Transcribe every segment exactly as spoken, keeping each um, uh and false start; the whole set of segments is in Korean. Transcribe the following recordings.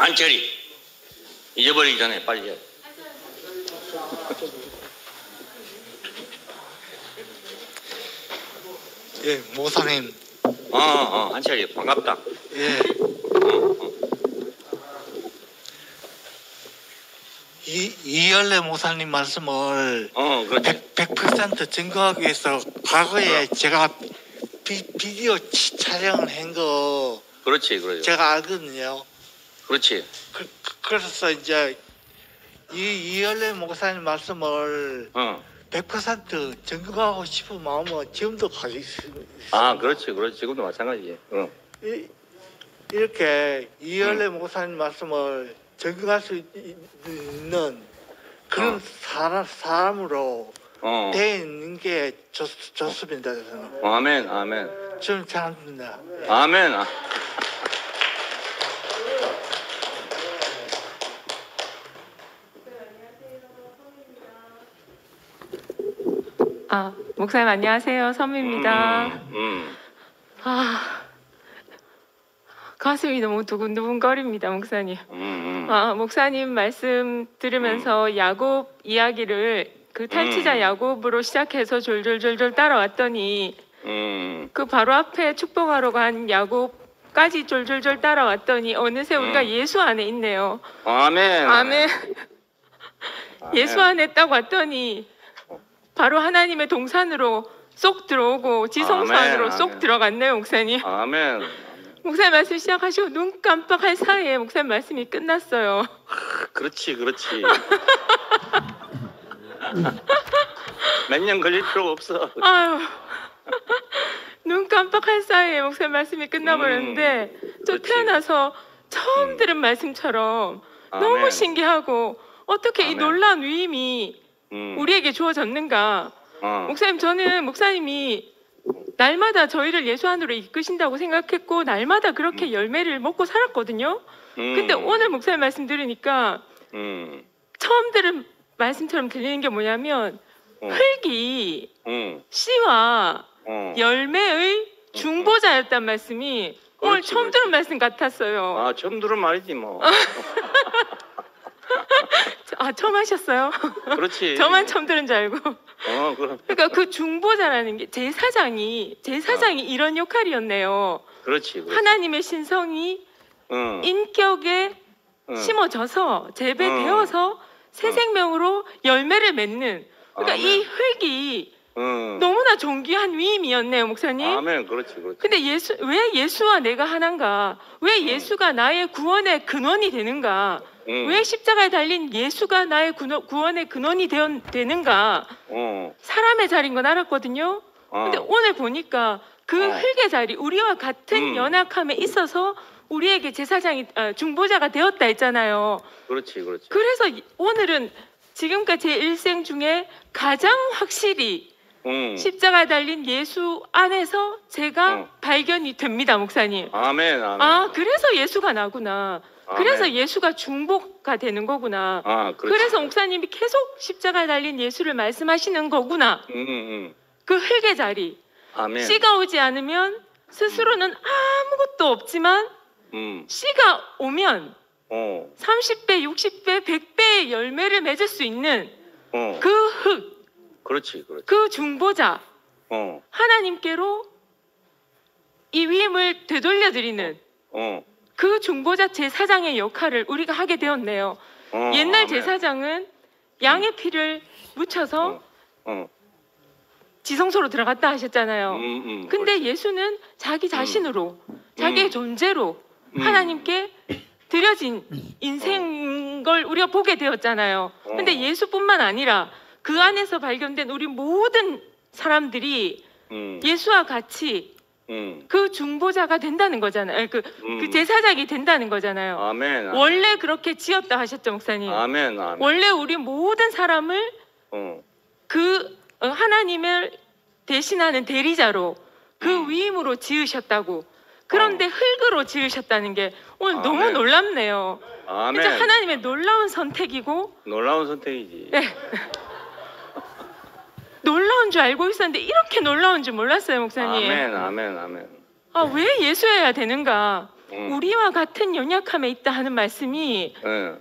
한철이 잊어버리기 전에 빨리 해. 예, 목사님. 어, 어, 한철이 반갑다. 예. 어, 어. 이, 이열래 목사님 말씀을 어, 그렇지. 백 퍼센트 증거하기 위해서 과거에 제가 비, 비디오 치- 촬영을 한 거 그렇지, 그렇지. 제가 알거든요. 그렇지. 그, 그, 그래서 이제 이 이열래 목사님 말씀을 어. 백 퍼센트 증거하고 싶은 마음은 지금도 가지고 있습니다. 아, 그렇지, 그렇지. 지금도 마찬가지지. 어. 이, 이렇게 이열래 목사님 말씀을 증거할 수 있- 있는 그런 어. 사람, 사람으로 어. 되어 있는 게 좋, 좋습니다. 저는. 아멘, 아멘. 저는 잘합니다. 아멘. 아. 아, 목사님 안녕하세요. 선미입니다. 음, 음. 아, 가슴이 너무 두근두근거립니다, 목사님. 음, 음. 아, 목사님 말씀 들으면서 야곱 이야기를 그 탈취자 음. 야곱으로 시작해서 졸졸졸졸 따라왔더니 음. 그 바로 앞에 축복하러 간 야곱까지 졸졸졸 따라왔더니 어느새 우리가 음. 예수 안에 있네요. 아멘. 아멘. 아멘. 예수 안에 딱 왔더니 바로 하나님의 동산으로 쏙 들어오고 지성소 아멘, 안으로 쏙 아멘. 들어갔네요, 목사님. 아멘. 목사님 말씀 시작하시고 눈 깜빡할 사이에 목사님 말씀이 끝났어요. 그렇지, 그렇지. 몇 년 걸릴 필요가 없어. 아유, 눈 깜빡할 사이에 목사님 말씀이 끝나버렸는데 음, 저 그렇지. 태어나서 처음 음. 들은 말씀처럼 아멘. 너무 신기하고 어떻게 이 아멘. 놀라운 위임이 음. 우리에게 주어졌는가. 어. 목사님, 저는 목사님이 날마다 저희를 예수 안으로 이끄신다고 생각했고 날마다 그렇게 열매를 먹고 살았거든요. 음. 근데 오늘 목사님 말씀 들으니까 음. 처음 들은 말씀처럼 들리는 게 뭐냐면 어. 흙이 음. 씨와 어. 열매의 중보자였단 말씀이 오늘 그렇지, 처음 그렇지. 들은 말씀 같았어요. 아, 처음 들은 말이지 뭐. 아, 처음 하셨어요? 그렇지. 저만 처음 들은 줄 알고. 어, 그럼. 그러니까 그 중보자라는 게 제사장이 제사장이 이런 역할이었네요. 그렇지. 그렇지. 하나님의 신성이 응. 인격에 응. 심어져서 재배되어서 새 응. 생명으로 열매를 맺는. 그러니까 아멘. 이 흙이 응. 너무나 존귀한 위임이었네요, 목사님. 아멘. 그렇지, 그렇지. 근데 예수 왜 예수와 내가 하나인가? 왜 응. 예수가 나의 구원의 근원이 되는가? 응. 왜 십자가에 달린 예수가 나의 구원- 구원의 근원이 되어, 되는가? 어. 사람의 자리인 건 알았거든요. 어. 근데 오늘 보니까 그 어. 흙의 자리, 우리와 같은 음. 연약함에 있어서 우리에게 제사장이 아, 중보자가 되었다 했잖아요. 그렇지, 그렇지. 그래서 이- 오늘은 지금까지 제 일생 중에 가장 확실히 응. 십자가에 달린 예수 안에서 제가 어. 발견이 됩니다, 목사님. 아멘, 아멘. 아, 그래서 예수가 나구나. 아멘. 그래서 예수가 중보가 되는 거구나. 아, 그렇지. 그래서 목사님이 계속 십자가에 달린 예수를 말씀하시는 거구나. 응, 응. 그 흙의 자리. 아멘. 씨가 오지 않으면 스스로는 아무것도 없지만 응. 씨가 오면 어. 삼십 배, 육십 배, 백 배의 열매를 맺을 수 있는 어. 그 흙, 그렇지, 그렇지. 그 중보자, 어. 하나님께로 이 위임을 되돌려드리는 어. 그 중보자 제사장의 역할을 우리가 하게 되었네요. 어. 옛날 아멘. 제사장은 양의 피를 묻혀서 어. 어. 지성소로 들어갔다 하셨잖아요. 음, 음. 근데 그렇지. 예수는 자기 자신으로, 자기의 음. 존재로 음. 하나님께 드려진 인생인 걸 우리가 보게 되었잖아요. 근데 어. 예수뿐만 아니라 그 안에서 발견된 우리 모든 사람들이 음. 예수와 같이 음. 그 중보자가 된다는 거잖아요. 아니, 그, 음. 그 제사장이 된다는 거잖아요. 아멘. 아멘. 원래 그렇게 지었다 하셨죠, 목사님. 아멘. 아멘. 원래 우리 모든 사람을 어. 그 어, 하나님을 대신하는 대리자로 그 음. 위임으로 지으셨다고. 그런데 어. 흙으로 지으셨다는 게 오늘 아멘. 너무 놀랍네요. 아멘. 진짜 하나님의 놀라운 선택이고 놀라운 선택이지. 네. 놀라운 줄 알고 있었는데 이렇게 놀라운 줄 몰랐어요, 목사님. 아멘. 아멘. 아멘. 아, 왜 예수여야 되는가? 음. 우리와 같은 연약함에 있다 하는 말씀이 예.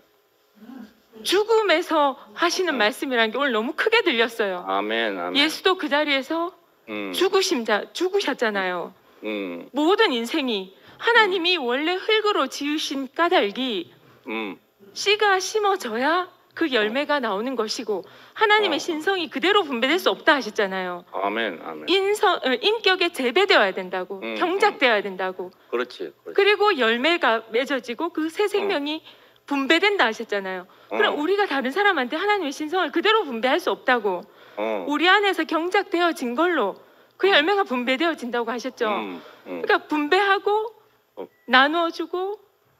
죽음에서 하시는 음. 말씀이라는 게 오늘 너무 크게 들렸어요. 아멘. 아멘. 예수도 그 자리에서 음. 죽으심자 죽으셨잖아요. 음. 모든 인생이 하나님이 원래 흙으로 지으신 까닭이 음. 씨가 심어져야 그 열매가 나오는 것이고 하나님의 어. 신성이 그대로 분배될 수 없다 하셨잖아요. 아멘. 아멘. 인성, 어, 인격에 재배되어야 된다고, 음, 경작되어야 된다고. 그렇지. 그렇지. 그리고 열매가 맺어지고 그 새 생명이 분배된다 하셨잖아요. 그럼 어. 우리가 다른 사람한테 하나님의 신성을 그대로 분배할 수 없다고. 어. 우리 안에서 경작되어진 걸로 그 열매가 분배되어진다고 하셨죠. 음. 음. 그러니까 분배하고 어. 나누어주고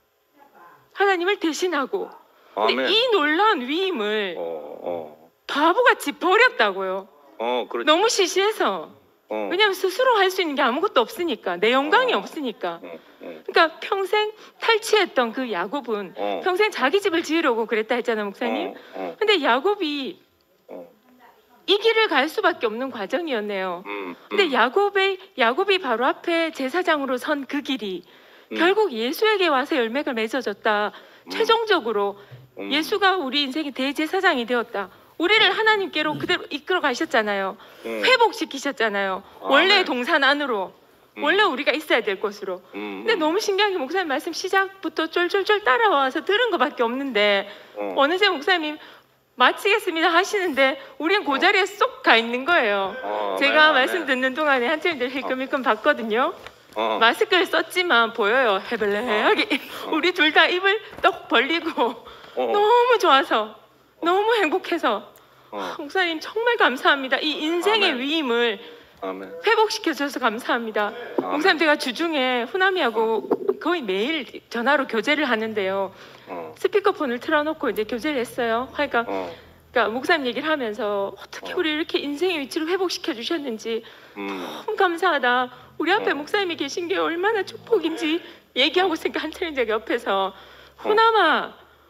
하나님을 대신하고. 근데 아멘. 이 놀라운 위임을 어. 어. 바보같이 버렸다고요. 어. 그렇지. 너무 시시해서. 어. 왜냐하면 스스로 할 수 있는 게 아무것도 없으니까. 내 영광이 어. 없으니까. 어. 어. 그러니까 평생 탈취했던 그 야곱은 어. 평생 자기 집을 지으려고 그랬다 했잖아요, 목사님. 어. 어. 근데 야곱이 어. 이 길을 갈 수밖에 없는 과정이었네요. 음. 근데 음. 야곱의 야곱이 바로 앞에 제사장으로 선 그 길이 음. 결국 예수에게 와서 열매가 맺어졌다. 음. 최종적으로 음. 예수가 우리 인생의 대제사장이 되었다. 우리를 하나님께로 그대로 이끌어 가셨잖아요. 음. 회복시키셨잖아요. 아, 원래의 네. 동산 안으로. 음. 원래 우리가 있어야 될 곳으로. 음. 근데 너무 신기한 게 목사님 말씀 시작부터 쫄쫄쫄 따라와서 들은 것밖에 없는데 어. 어느새 목사님 마치겠습니다 하시는데 우린 그 자리에 쏙 가 있는 거예요. 어. 제가 아멘. 말씀 듣는 동안에 한참들 힐끔힐끔 봤거든요. 어. 마스크를 썼지만 보여요. 해블레하게. 우리 둘 다 입을 떡 벌리고 어. 너무 좋아서 너무 행복해서 어. 목사님 정말 감사합니다. 이 인생의 아멘. 위임을 아멘. 회복시켜줘서 감사합니다. 목사님 제가 주중에 후남이하고 거의 매일 전화로 교제를 하는데요. 어. 스피커폰을 틀어놓고 이제 교제를 했어요. 그러니까, 어. 그러니까 목사님 얘기를 하면서 어떻게 어. 우리 이렇게 인생의 위치를 회복시켜 주셨는지 음. 너무 감사하다. 우리 앞에 어. 목사님이 계신 게 얼마나 축복인지 얘기하고 있으니까 한철인 제가 옆에서 후남아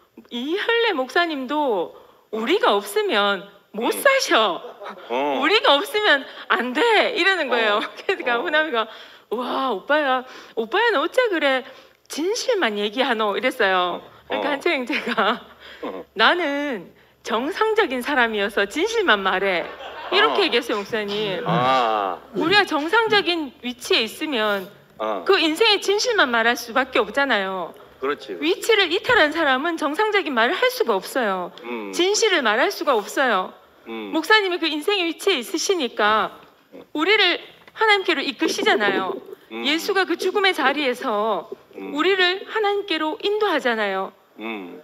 이혈래 목사님도 우리가 없으면 못 음. 사셔. 어. 우리가 없으면 안 돼 이러는 거예요. 어. 그러니까 어. 후남이가 와 오빠야 오빠야는 어째 그래 진실만 얘기하노 이랬어요. 그러니까 어. 한철인 제가 어. 나는 정상적인 사람이어서 진실만 말해 이렇게 어. 얘기했어요 목사님. 아. 우리가 정상적인 위치에 있으면 어. 그 인생의 진실만 말할 수밖에 없잖아요. 그렇지. 위치를 이탈한 사람은 정상적인 말을 할 수가 없어요. 음. 진실을 말할 수가 없어요. 음. 목사님이 그 인생의 위치에 있으시니까 우리를 하나님께로 이끄시잖아요. 음. 예수가 그 죽음의 자리에서 음. 우리를 하나님께로 인도하잖아요. 음.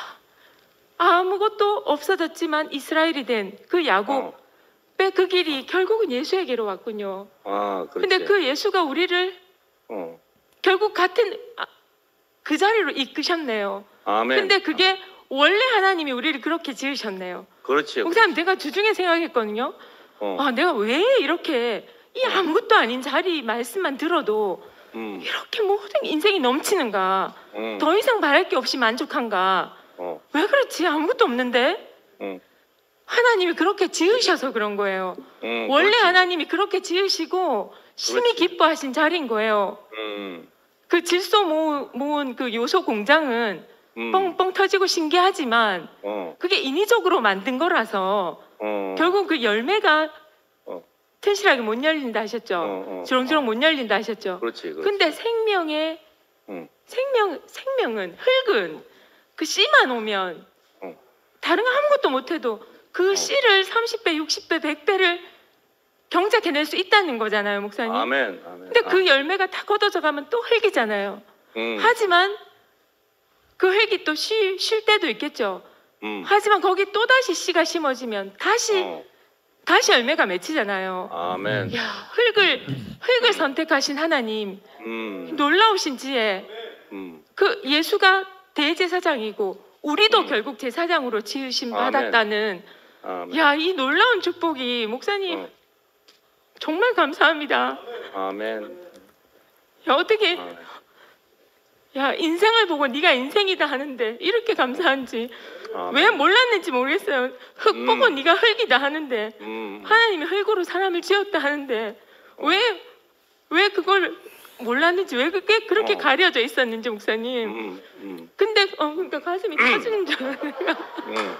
아무것도 없어졌지만 이스라엘이 된 그 야곱의 어. 그 길이 결국은 예수에게로 왔군요. 아, 그렇지. 근데 그 예수가 우리를 어. 결국 같은 아, 그 자리로 이끄셨네요. 아멘. 근데 그게 원래 하나님이 우리를 그렇게 지으셨네요. 그렇지. 목사님 내가 주중에 생각했거든요. 어. 아 내가 왜 이렇게 이 아무것도 아닌 자리 말씀만 들어도 음. 이렇게 모든 인생이 넘치는가? 음. 더 이상 바랄 게 없이 만족한가? 어. 왜 그렇지? 아무것도 없는데? 음. 하나님이 그렇게 지으셔서 그런 거예요. 음. 원래 그렇지. 하나님이 그렇게 지으시고 심히 그렇지. 기뻐하신 자리인 거예요. 음. 그 질소 모은, 모은 그 요소 공장은 음. 뻥뻥 터지고 신기하지만 어. 그게 인위적으로 만든 거라서 어. 결국 그 열매가 어. 튼실하게 못 열린다 하셨죠. 어, 어, 주렁주렁 못 열린다 하셨죠. 그렇지. 그렇지. 근데 생명의 음. 생명 생명은 흙은 그 씨만 오면 어. 다른 거 아무것도 못해도 그 어. 씨를 삼십 배, 육십 배, 백 배를 경작해낼 수 있다는 거잖아요, 목사님. 아멘. 아멘. 근데 그 열매가 다 걷어져 가면 또 흙이잖아요. 음. 하지만 그 흙이 또 쉴, 쉴 때도 있겠죠. 음. 하지만 거기 또 다시 씨가 심어지면 다시 어. 다시 열매가 맺히잖아요. 아멘. 야, 흙을 흙을 선택하신 하나님 음. 놀라우신 지혜. 음. 그 예수가 대제사장이고 우리도 음. 결국 제사장으로 지으심 아멘. 받았다는 아멘. 야, 이 놀라운 축복이 목사님 어. 정말 감사합니다. 아멘. 야, 어떻게 아멘. 야, 인생을 보고 네가 인생이다 하는데 이렇게 감사한지 아멘. 왜 몰랐는지 모르겠어요. 흙 음. 보고 네가 흙이다 하는데 음. 하나님이 흙으로 사람을 지었다 하는데 왜 왜 그걸 몰랐는지 왜 그게 그렇게 어. 가려져 있었는지 목사님. 음, 음, 근데 어 그러니까 가슴이 터지는 줄 알아요. 음.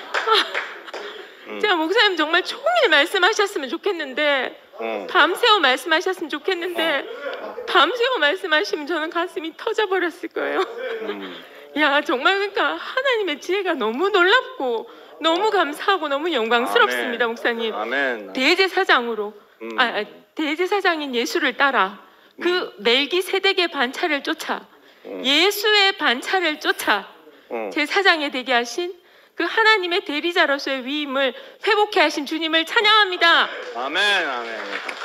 음. 제가 목사님 정말 종일 말씀하셨으면 좋겠는데 어. 밤새워 말씀하셨으면 좋겠는데 밤새워 말씀하시면 저는 가슴이 터져버렸을 거예요. 음. 야 정말 그러니까 하나님의 지혜가 너무 놀랍고 너무 감사하고 너무 영광스럽습니다. 아멘. 목사님. 아멘. 대제사장으로 음. 아, 아, 대제사장인 예수를 따라 그 멜기세덱의 반차를 쫓아 음. 예수의 반차를 쫓아 어. 제사장에 되게 하신 그 하나님의 대리자로서의 위임을 회복해 하신 주님을 찬양합니다. 아멘. 아멘.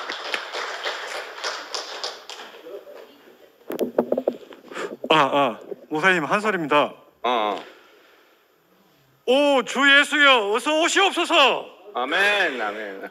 아, 아, 목사님 한설입니다. 어. 오, 주 예수여, 어서 오시옵소서. 아멘. 아멘.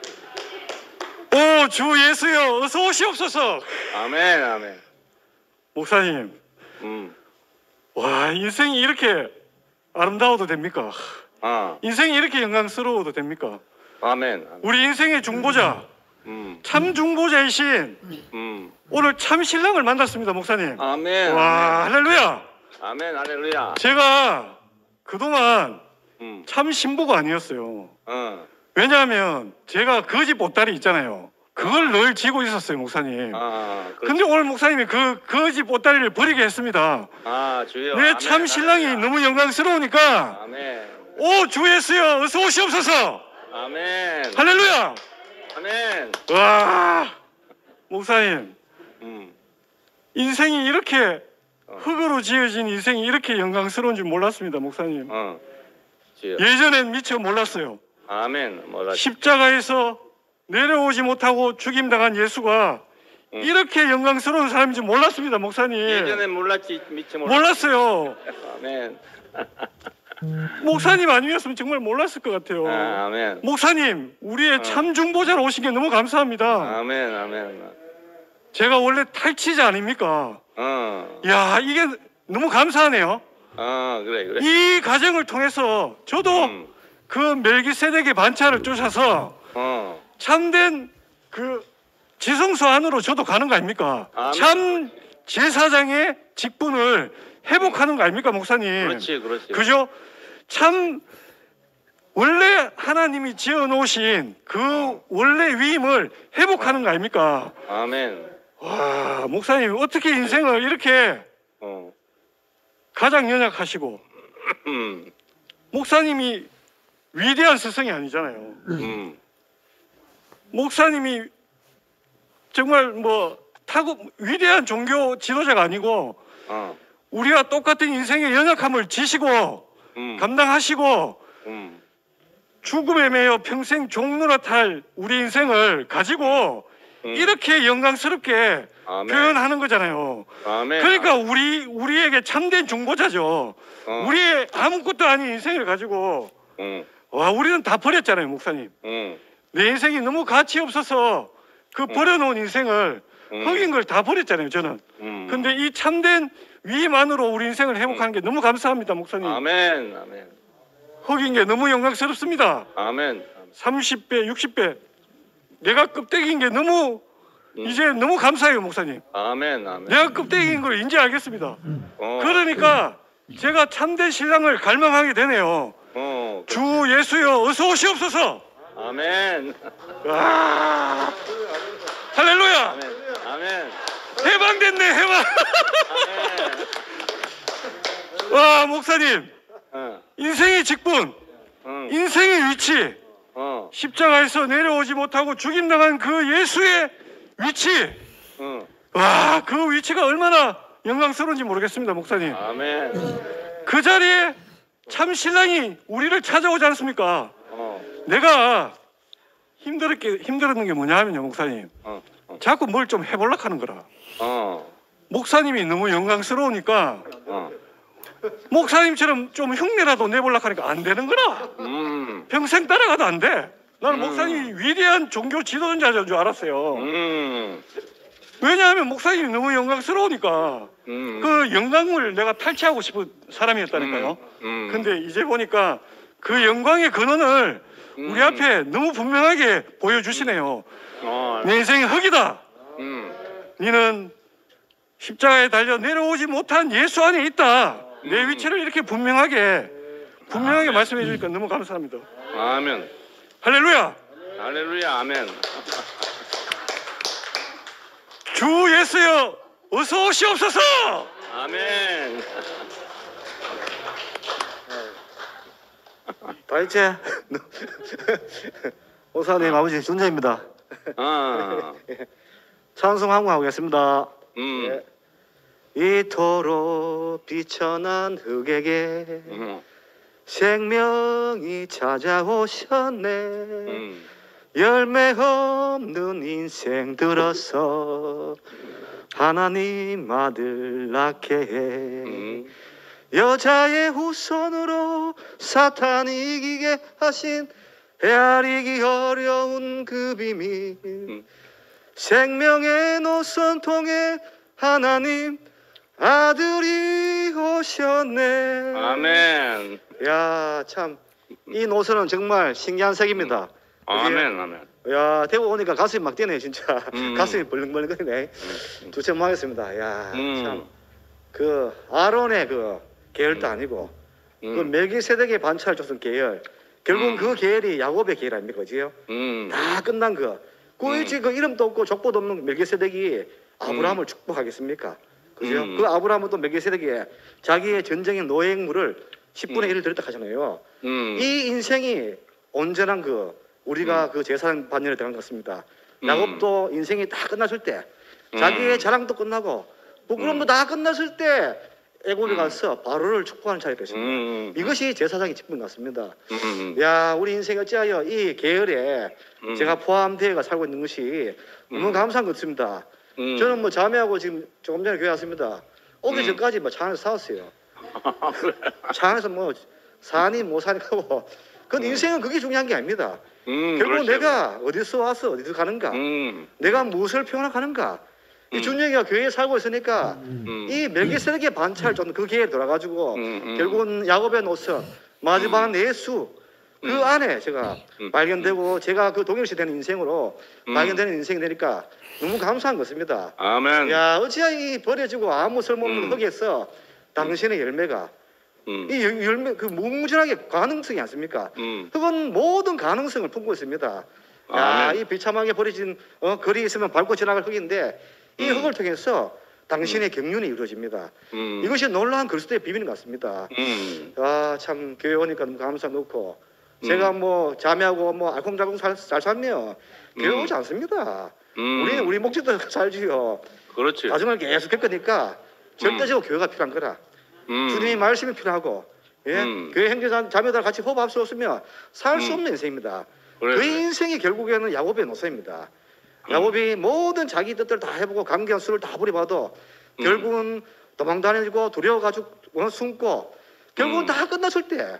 오, 주 예수여, 어서 오시옵소서. 아멘. 아멘. 목사님, 음. 와, 인생이 이렇게 아름다워도 됩니까? 아. 인생이 이렇게 영광스러워도 됩니까? 아멘. 아멘. 우리 인생의 중보자, 음. 참 중보자이신 음. 오늘 참 신랑을 만났습니다, 목사님. 아멘. 와, 할렐루야. 아멘. 할렐루야. 제가 그동안 음. 참 신부가 아니었어요. 어. 왜냐하면 제가 거지 보따리 있잖아요. 그걸 늘 쥐고 있었어요, 목사님. 아. 그렇지. 근데 오늘 목사님이 그 거지 보따리를 버리게 했습니다. 아, 주여. 내 아멘. 참 신랑이 할렐루야. 너무 영광스러우니까 아멘. 오, 주 예수여, 어서 오시옵소서. 아멘. 할렐루야. 아멘. 와, 목사님, 음. 인생이 이렇게 어. 흙으로 지어진 인생이 이렇게 영광스러운 줄 몰랐습니다, 목사님. 어. 주여. 예전엔 미처 몰랐어요. 아멘. 뭐라. 십자가에서 내려오지 못하고 죽임당한 예수가 응. 이렇게 영광스러운 사람인 줄 몰랐습니다, 목사님. 예전엔 몰랐지 미처 몰랐. 몰랐어요. 아멘. 목사님 아니었으면 정말 몰랐을 것 같아요. 아, 아멘. 목사님, 우리의 어. 참 중보자로 오신 게 너무 감사합니다. 아멘. 아멘. 제가 원래 탈취자 아닙니까? 어. 야, 이게 너무 감사하네요. 어, 그래 그래. 이 과정을 통해서 저도 음. 그 멜기세덱의 반차를 쫓아서 어. 참된 그 지성소 안으로 저도 가는 거 아닙니까? 아멘. 참 제사장의 직분을 회복하는 거 아닙니까, 목사님? 그렇지, 그렇지. 그죠? 참 원래 하나님이 지어 놓으신 그 원래 위임을 회복하는 거 아닙니까? 아멘. 와, 목사님 어떻게 인생을 이렇게 어. 가장 연약하시고 음. 목사님이 위대한 스승이 아니잖아요. 음. 목사님이 정말 뭐 타고 위대한 종교 지도자가 아니고 어. 우리와 똑같은 인생의 연약함을 지시고 음. 감당하시고 음. 죽음에 매여 평생 종노릇할 우리 인생을 가지고 음. 이렇게 영광스럽게 아멘. 표현하는 거잖아요. 아멘. 그러니까 우리 우리에게 참된 중보자죠. 어. 우리의 아무것도 아닌 인생을 가지고 음. 와, 우리는 다 버렸잖아요, 목사님. 음. 내 인생이 너무 가치 없어서 그 버려놓은 인생을 음. 흑인 걸 다 버렸잖아요, 저는. 음. 근데 이 참된 위임만으로 우리 인생을 회복하는 게 너무 감사합니다, 목사님. 아멘. 아멘. 흑인 게 너무 영광스럽습니다. 아멘. 삼십 배, 육십 배. 내가 껍데기인 게 너무 음. 이제 너무 감사해요, 목사님. 아멘. 아멘. 내가 껍데기인 걸 이제 알겠습니다. 어. 그러니까 제가 참된 신랑을 갈망하게 되네요. 어. 주 예수여, 어서 오시옵소서. 아멘. 와, 할렐루야. 아멘. 아멘. 해방됐네, 해방. 아멘. 와, 목사님, 어. 인생의 직분, 응. 인생의 위치, 어. 십자가에서 내려오지 못하고 죽임당한 그 예수의 위치, 응. 와, 그 위치가 얼마나 영광스러운지 모르겠습니다, 목사님. 아멘. 그 자리에 참 신랑이 우리를 찾아오지 않습니까? 어. 내가 힘들었게 힘들었는 게 뭐냐 하면요, 목사님. 어. 어. 자꾸 뭘 좀 해보려고 하는 거라. 어. 목사님이 너무 영광스러우니까 어. 목사님처럼 좀 흉내라도 내보려고 하니까 안 되는 거라. 음. 평생 따라가도 안 돼. 나는 음. 목사님이 위대한 종교 지도자인 줄 알았어요. 음. 왜냐하면 목사님이 너무 영광스러우니까 음. 그 영광을 내가 탈취하고 싶은 사람이었다니까요. 음. 근데 이제 보니까 그 영광의 근원을 우리 음. 앞에 너무 분명하게 보여주시네요. 어. 내 인생이 흙이다. 음. 너는 십자가에 달려 내려오지 못한 예수 안에 있다. 내 위치를 이렇게 분명하게 분명하게 말씀해 주니까 너무 감사합니다. 아멘. 할렐루야. 할렐루야. 아멘. 주 예수여 어서 오시옵소서. 아멘. 다이체 오사님 아버지 존재입니다. 아. 찬송 한곡 하겠습니다. 음. 이토록 비천한 흙에게 음. 생명이 찾아오셨네. 음. 열매 없는 인생 들어서 하나님 아들 낳게 해. 음. 여자의 후손으로 사탄 이기게 하신 헤아리기 어려운 그 비밀. 음. 생명의 노선 통해 하나님 아들이 오셨네. 아멘. 야, 참 이 노선은 정말 신기한 색입니다. 아멘. 아멘. 야, 대구 오니까 가슴이 막 뛰네 진짜. 음. 가슴이 벌렁벌렁거리네. 두점 하겠습니다. 야, 음. 참 그 아론의 그 계열도 아니고 음. 그 멜기세덱의 반차를 줬던 계열. 결국 음. 그 계열이 야곱의 계열 아닙니까, 그지요? 음. 다 끝난 거. 그 일찍 그 이름도 없고 족보도 없는 멜기세덱이 아브라함을 축복하겠습니까? 그죠? 음. 그 아브라함은 또 멜기세덱이 자기의 전쟁의 노예물을 십분의 일을 드렸다 하잖아요. 음. 이 인생이 온전한 그 우리가 그 제사장 반열에 들어간 것 같습니다. 음. 야곱도 인생이 다 끝났을 때 자기의 음. 자랑도 끝나고 부끄럼도 다 끝났을 때 애굽에 가서 바로를 축복하는 자리가 됐습니다. 음. 이것이 제사장의 직분 같습니다. 음. 야, 우리 인생이 어찌하여 이 계열에 음. 제가 포함되어 살고 있는 것이 너무 음. 감사한 것 같습니다. 음. 저는 뭐 자매하고 지금 조금 전에 교회 왔습니다. 오기 음. 전까지 뭐 차 안에서 싸웠어요. 차 안에서 뭐 사니 못 사니 하고. 근데 인생은 그게 중요한 게 아닙니다. 음. 결국 그렇죠. 내가 어디서 와서 어디서 가는가, 음. 내가 무엇을 표현하고 가는가. 이 음. 준영이가 교회에 살고 있으니까 음. 이 멜기세덱의 반차를 줬는 그 기회에 돌아가지고 음, 음. 결국은 야곱의 노선, 마지막은 예수 그 음. 안에 제가 음. 발견되고 제가 그 동일시 되는 인생으로 음. 발견되는 인생이 되니까 너무 감사한 것입니다. 아멘. 야, 어찌야 이 버려지고 아무 쓸모없는 음. 흙에서 당신의 열매가 음. 이 열- 열매 그 무궁무진하게 가능성이 않습니까? 음. 흙은 모든 가능성을 품고 있습니다. 야, 아멘. 이 비참하게 버려진 어, 거리 있으면 밟고 지나갈 흙인데 이 음. 흙을 통해서 당신의 경륜이 이루어집니다. 음. 이것이 놀라운 그리스도의 비밀인 것 같습니다. 음. 아, 참 교회 오니까 너무 감사 놓고 음. 제가 뭐 자매하고 뭐 알콩달콩 잘, 잘 살면 교회 음. 오지 않습니다. 음. 우리는 우리 목적도 살지요. 그렇지. 가정을 계속 할 거니까 절대적으로 교회가 필요한 거라. 음. 주님의 말씀이 필요하고 예? 음. 교회 형제 자매들 같이 호흡할 수 없으면 살 수 음. 없는 인생입니다. 그래, 그 그래. 인생이 결국에는 야곱의 노선입니다. 야곱이 모든 자기 뜻들 다 해보고 감기한 술을 다 부려봐도 음. 결국은 도망다니고 두려워가지고 어, 숨고 결국은 음. 다 끝났을 때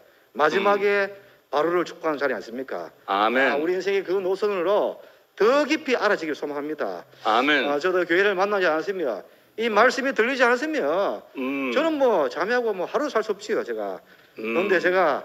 마지막에 바로를 축복하는 자리 아닙니까? 아멘. 아, 우리 인생의 그 노선으로 더 깊이 알아지길 소망합니다. 아멘. 아, 저도 교회를 만나지 않았으면 이 말씀이 들리지 않았으면 음. 저는 뭐 자매하고 뭐 하루 살 수 없지요 제가. 음. 그런데 제가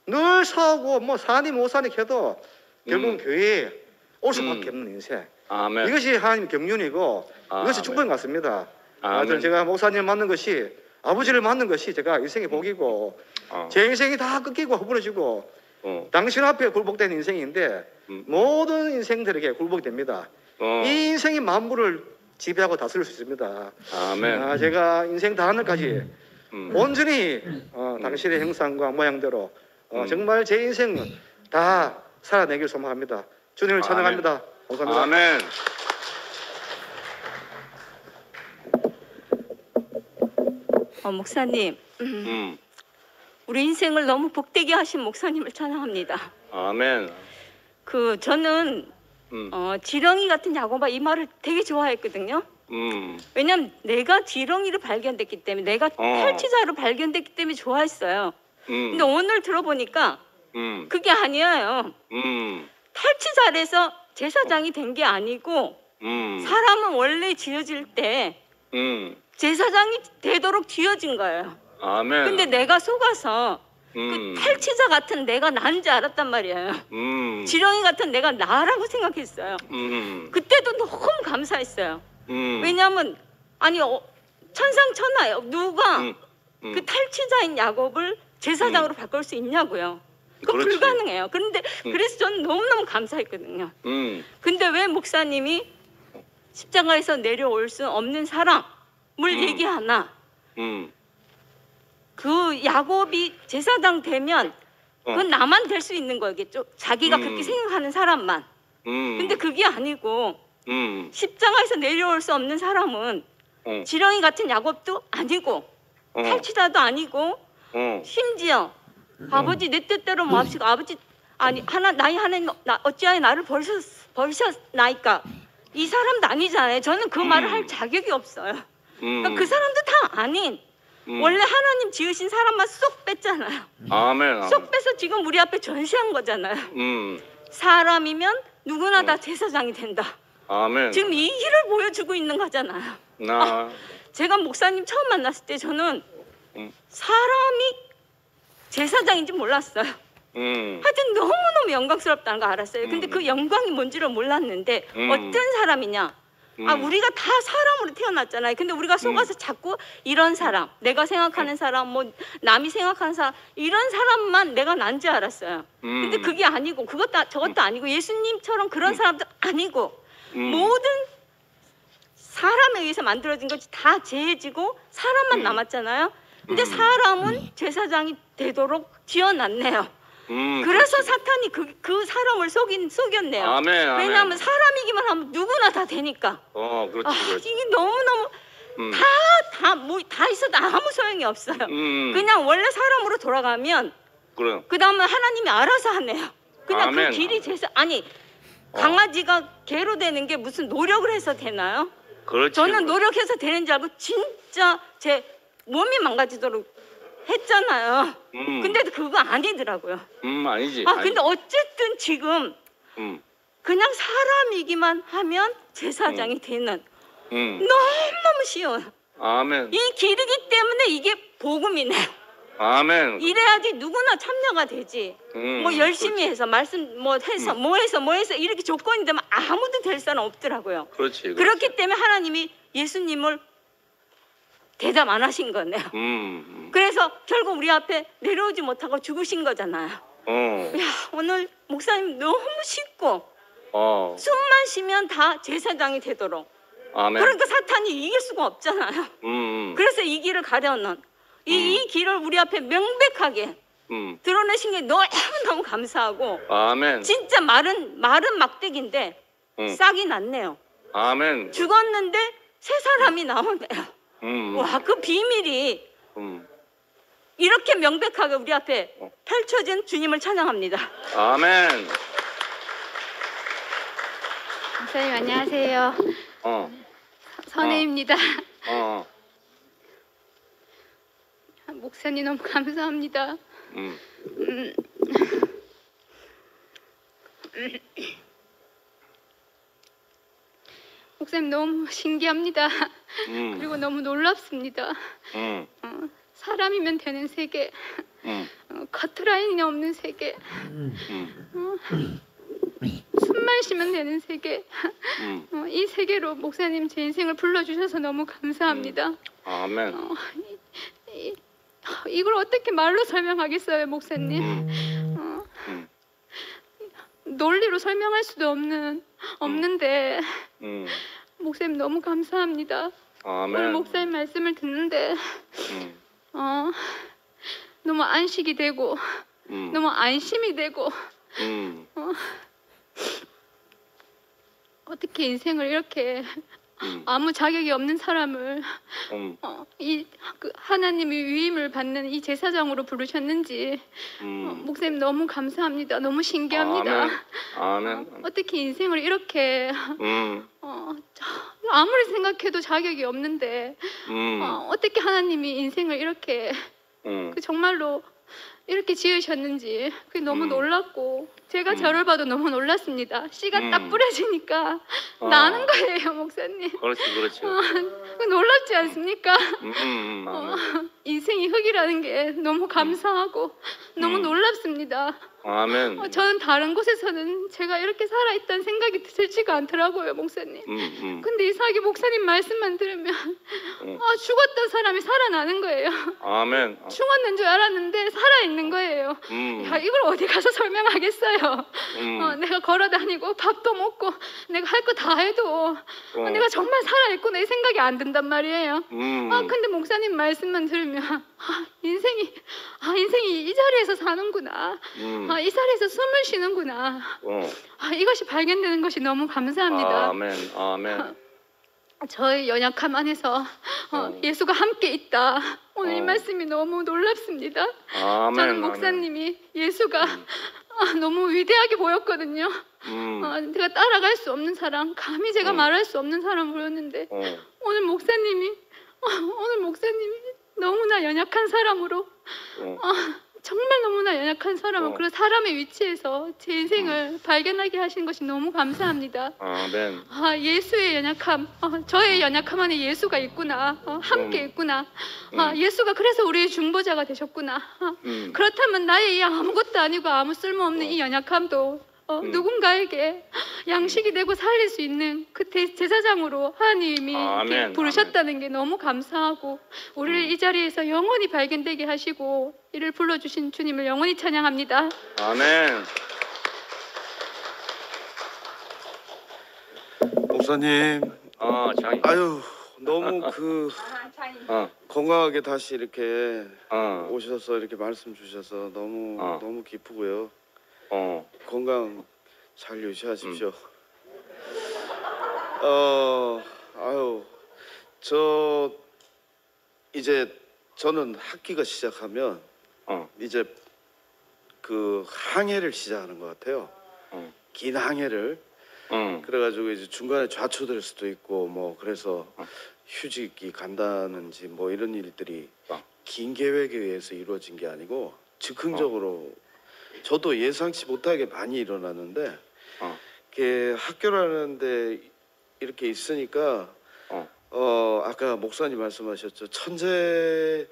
늘 사고 뭐 사니 못 사니 해도 결국은 음. 교회에 올 수밖에 음. 없는 인생. 아멘. 이것이 하나님의 경륜이고 아멘. 이것이 축복인 것 같습니다. 아멘. 하여튼 제가 목사님을 만난 것이 아버지를 만난 것이 제가 인생의 복이고 어. 제 인생이 다 끊기고 허물어지고 어. 당신 앞에 굴복된 인생인데 음. 모든 인생들에게 굴복이 됩니다. 어. 이 인생이 만물을 지배하고 다스릴 수 있습니다. 아멘. 아, 제가 인생 다 하늘까지 음. 온전히 어, 당신의 형상과 모양대로 어, 음. 정말 제 인생은 다 살아내길 소망합니다. 주님을 찬양합니다. 감사합니다. 아멘. 어, 목사님, 음. 우리 인생을 너무 복되게 하신 목사님을 찬양합니다. 아멘. 그 저는 음. 어, 지렁이 같은 야곱아 이 말을 되게 좋아했거든요. 음. 왜냐면 내가 지렁이를 발견됐기 때문에 내가 탈취자로 발견됐기 때문에 좋아했어요. 음. 근데 오늘 들어보니까 음. 그게 아니에요. 음. 탈취자에서 제사장이 된 게 아니고 음. 사람은 원래 지어질 때 음. 제사장이 되도록 지어진 거예요. 아멘. 근데 내가 속아서 음. 그 탈취자 같은 내가 난지 알았단 말이에요. 음. 지렁이 같은 내가 나라고 생각했어요. 음. 그때도 너무 감사했어요. 음. 왜냐하면 아니 어, 천상천하예요. 누가 음. 음. 그 탈취자인 야곱을 제사장으로 바꿀 수 있냐고요. 그거 그렇지. 불가능해요. 그런데 음. 그래서 저는 너무너무 감사했거든요. 음. 근데 왜 목사님이 십자가에서 내려올 수 없는 사람을 음. 얘기하나? 음. 그 야곱이 제사장 되면 그건 나만 될 수 있는 거겠죠. 자기가 음. 그렇게 생각하는 사람만. 음. 근데 그게 아니고 음. 십자가에서 내려올 수 없는 사람은 어. 지렁이 같은 야곱도 아니고 어. 탈취자도 아니고 어. 심지어 아버지 내 뜻대로 뭐 합시고 아버지 아니 하나 나이 하나님 나 어찌하여 나를 버리셨 버리셨나이까 이 사람도 아니잖아요. 저는 그 음. 말을 할 자격이 없어요. 음. 그러니까 그 사람도 다 아닌 음. 원래 하나님 지으신 사람만 쏙 뺐잖아요. 아멘. 아멘. 쏙 빼서 지금 우리 앞에 전시한 거잖아요. 음. 사람이면 누구나 다 음. 제사장이 된다. 아멘. 지금 이 길을 보여주고 있는 거잖아요. 나. 제가 목사님 처음 만났을 때 저는 음. 사람이 제사장인지 몰랐어요. 음. 하여튼 너무너무 영광스럽다는 거 알았어요. 근데 음. 그 영광이 뭔지를 몰랐는데 음. 어떤 사람이냐? 아 음. 우리가 다 사람으로 태어났잖아요. 근데 우리가 속아서 자꾸 이런 사람, 내가 생각하는 사람, 뭐 남이 생각하는 사람 이런 사람만 내가 난지 알았어요. 음. 근데 그게 아니고 그것도 아- 저것도 아니고 예수님처럼 그런 사람도 아니고 음. 모든 사람에 의해서 만들어진 것이 다 죄지고 사람만 음. 남았잖아요. 근데 음. 사람은 제사장이 되도록 지어놨네요. 음. 그래서 사탄이 그, 그 사람을 속인, 속였네요. 아멘. 아멘. 왜냐하면 사람이기만 하면 누구나 다 되니까. 어, 그렇지, 아, 그렇지. 이게 너무너무 음. 다, 다, 뭐, 다 있어도 아무 소용이 없어요. 음. 그냥 원래 사람으로 돌아가면 그래. 그 다음에 하나님이 알아서 하네요. 그냥 아멘. 그 길이 제사 아니 어. 강아지가 개로 되는 게 무슨 노력을 해서 되나요? 그렇지. 저는 노력해서 되는 줄 알고 진짜 제 몸이 망가지도록 했잖아요. 음. 근데 그거 아니더라고요. 음, 아니지. 아 근데 어쨌든 지금 음. 그냥 사람이기만 하면 제사장이 되는 음. 너무너무 쉬워요. 아멘. 이 길이기 때문에 이게 복음이네요. 아멘. 이래야지 누구나 참여가 되지. 음, 뭐 열심히 그렇지. 해서 말씀 뭐 해서 뭐 해서 뭐 해서 이렇게 조건이 되면 아무도 될 사람 없더라고요. 그렇지. 그렇지. 그렇기 때문에 하나님이 예수님을 대답 안 하신 거네요. 음. 음. 그래서 결국 우리 앞에 내려오지 못하고 죽으신 거잖아요. 어. 야, 오늘 목사님 너무 쉽고 어. 숨만 쉬면 다 제사장이 되도록. 아멘. 그러니까 사탄이 이길 수가 없잖아요. 음. 음. 그래서 이 길을 가려는 이, 음. 이 길을 우리 앞에 명백하게 음. 드러내신 게 너무너무 감사하고 아멘. 진짜 말은 말은 막대기인데 음. 싹이 났네요. 아멘. 죽었는데 새 사람이 나오네요. 음. 와, 그 비밀이 음. 이렇게 명백하게 우리 앞에 어. 펼쳐진 주님을 찬양합니다. 아멘. 목사님 안녕하세요. 어. 선혜입니다. 어. 목사님 너무 감사합니다. 음. 음, 목사님 너무 신기합니다. 음. 그리고 너무 놀랍습니다. 음. 어, 사람이면 되는 세계, 음. 어, 커트라인이 없는 세계, 음. 어, 숨만 쉬면 되는 세계. 음. 어, 이 세계로 목사님 제 인생을 불러주셔서 너무 감사합니다. 아멘. 어, 이, 이, 이걸 어떻게 말로 설명하겠어요, 목사님? 음. 어, 음. 논리로 설명할 수도 없는 없는데 음. 목사님 너무 감사합니다. 오늘 아멘. 목사님 말씀을 듣는데 음. 어, 너무 안식이 되고 음. 너무 안심이 되고 음. 어, 어떻게 인생을 이렇게 음. 아무 자격이 없는 사람을 음. 어, 이 그 하나님의 위임을 받는 이 제사장으로 부르셨는지 어, 음. 목사님 너무 감사합니다. 너무 신기합니다. 아멘. 아멘. 어, 어떻게 인생을 이렇게 음. 어, 저- 아무리 생각해도 자격이 없는데 음. 어, 어떻게 하나님이 인생을 이렇게 음. 그 정말로 이렇게 지으셨는지 그게 너무 음. 놀랍고 제가 음. 저를 봐도 너무 놀랐습니다. 씨가 음. 딱 뿌려지니까 아. 나는 거예요, 목사님. 그렇지, 그렇지. 어, 그 놀랍지 않습니까? 음. 음. 어, 아멘. 인생이 흙이라는 게 너무 감사하고 너무 음. 놀랍습니다. 아멘. 어, 저는 다른 곳에서는 제가 이렇게 살아있다는 생각이 들지가 않더라고요, 목사님. 음, 음. 근데 이상하게 목사님 말씀만 들으면 음. 아, 죽었던 사람이 살아나는 거예요. 아멘. 죽었는 줄 알았는데 살아있는 거예요. 음. 야, 이걸 어디 가서 설명하겠어요. 음. 어, 내가 걸어다니고 밥도 먹고 내가 할 거 다 해도 어, 내가 정말 살아있구나 이 생각이 안 든단 말이에요. 음. 아, 근데 목사님 말씀만 들으면 아, 인생이 아, 인생이 이 자리에서 사는구나. 음. 아, 이 자리에서 숨을 쉬는구나. 어. 아, 이것이 발견되는 것이 너무 감사합니다. 아멘. 아멘. 저의 연약함 안에서 어, 어. 예수가 함께 있다. 오늘 이 어. 말씀이 너무 놀랍습니다. 아멘. 저는 아멘. 목사님이 예수가 음. 아, 너무 위대하게 보였거든요. 음. 어, 제가 따라갈 수 없는 사람, 감히 제가 어. 말할 수 없는 사람 보였는데 어. 오늘 목사님이 어, 오늘 목사님이 너무나 연약한 사람으로 어. 어, 정말 너무나 연약한 사람으로 어. 그런 사람의 위치에서 제 인생을 발견하게 하신 것이 너무 감사합니다. 아멘. 아, 예수의 연약함, 어, 저의 연약함 안에 예수가 있구나, 어, 함께 음. 있구나. 아, 음. 예수가 그래서 우리의 중보자가 되셨구나. 아, 음. 그렇다면 나의 이 아무것도 아니고 아무 쓸모없는 이 연약함도 어, 음. 누군가에게 양식이 되고 살릴 수 있는 그 대- 제사장으로 하나님이 아멘, 이렇게 부르셨다는 게 너무 감사하고 우리를 음. 이 자리에서 영원히 발견되게 하시고 이를 불러주신 주님을 영원히 찬양합니다. 아멘. 목사님, 어, 장이. 아유 너무 그 어. 건강하게 다시 이렇게 어. 오셔서 이렇게 말씀 주셔서 너무 어. 너무 기쁘고요. 어. 건강 잘 유지하십시오. 음. 어, 아유, 저 이제 저는 학기가 시작하면 어. 이제 그 항해를 시작하는 것 같아요. 어. 긴 항해를. 어. 그래가지고 이제 중간에 좌초될 수도 있고 뭐 그래서 어. 휴직이 간다는지 뭐 이런 일들이 어. 긴 계획에 의해서 이루어진 게 아니고 즉흥적으로 저도 예상치 못하게 많이 일어나는데 어. 이렇게 학교라는데 이렇게 있으니까 어. 어 아까 목사님 말씀하셨죠 천재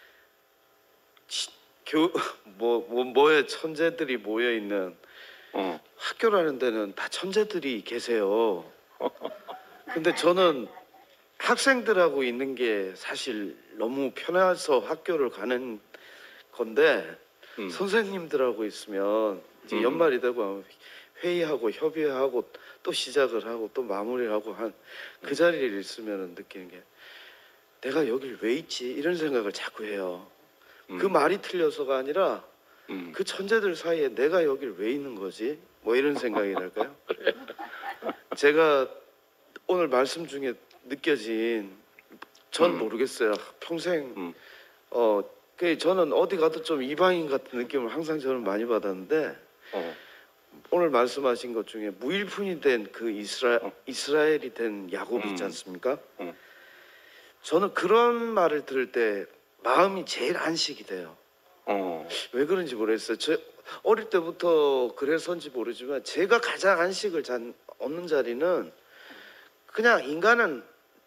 교뭐 뭐, 뭐에 천재들이 모여 있는 어. 학교라는 데는 다 천재들이 계세요. 근데 저는 학생들하고 있는 게 사실 너무 편해서 학교를 가는 건데 음. 선생님들하고 있으면 이제 음. 연말이 되고 하면 회의하고 협의하고 또 시작을 하고 또 마무리를 하고 한 그 자리에 있으면 느끼는 게 내가 여길 왜 있지 이런 생각을 자꾸 해요. 음. 그 말이 틀려서가 아니라 음. 그 천재들 사이에 내가 여길 왜 있는 거지? 뭐 이런 생각이랄까요? 제가 오늘 말씀 중에 느껴진 전 음. 모르겠어요. 평생 음. 어, 그 저는 어디 가도 좀 이방인 같은 느낌을 항상 저는 많이 받았는데 어. 오늘 말씀하신 것 중에 무일푼이 된 그 이스라 어. 이스라엘이 된 야곱 음. 있지 않습니까? 음. 저는 그런 말을 들을 때 마음이 제일 안식이 돼요. 어. 왜 그런지 모르겠어요. 저 어릴 때부터 그래서인지 모르지만 제가 가장 안식을 잔, 얻는 자리는 그냥 인간은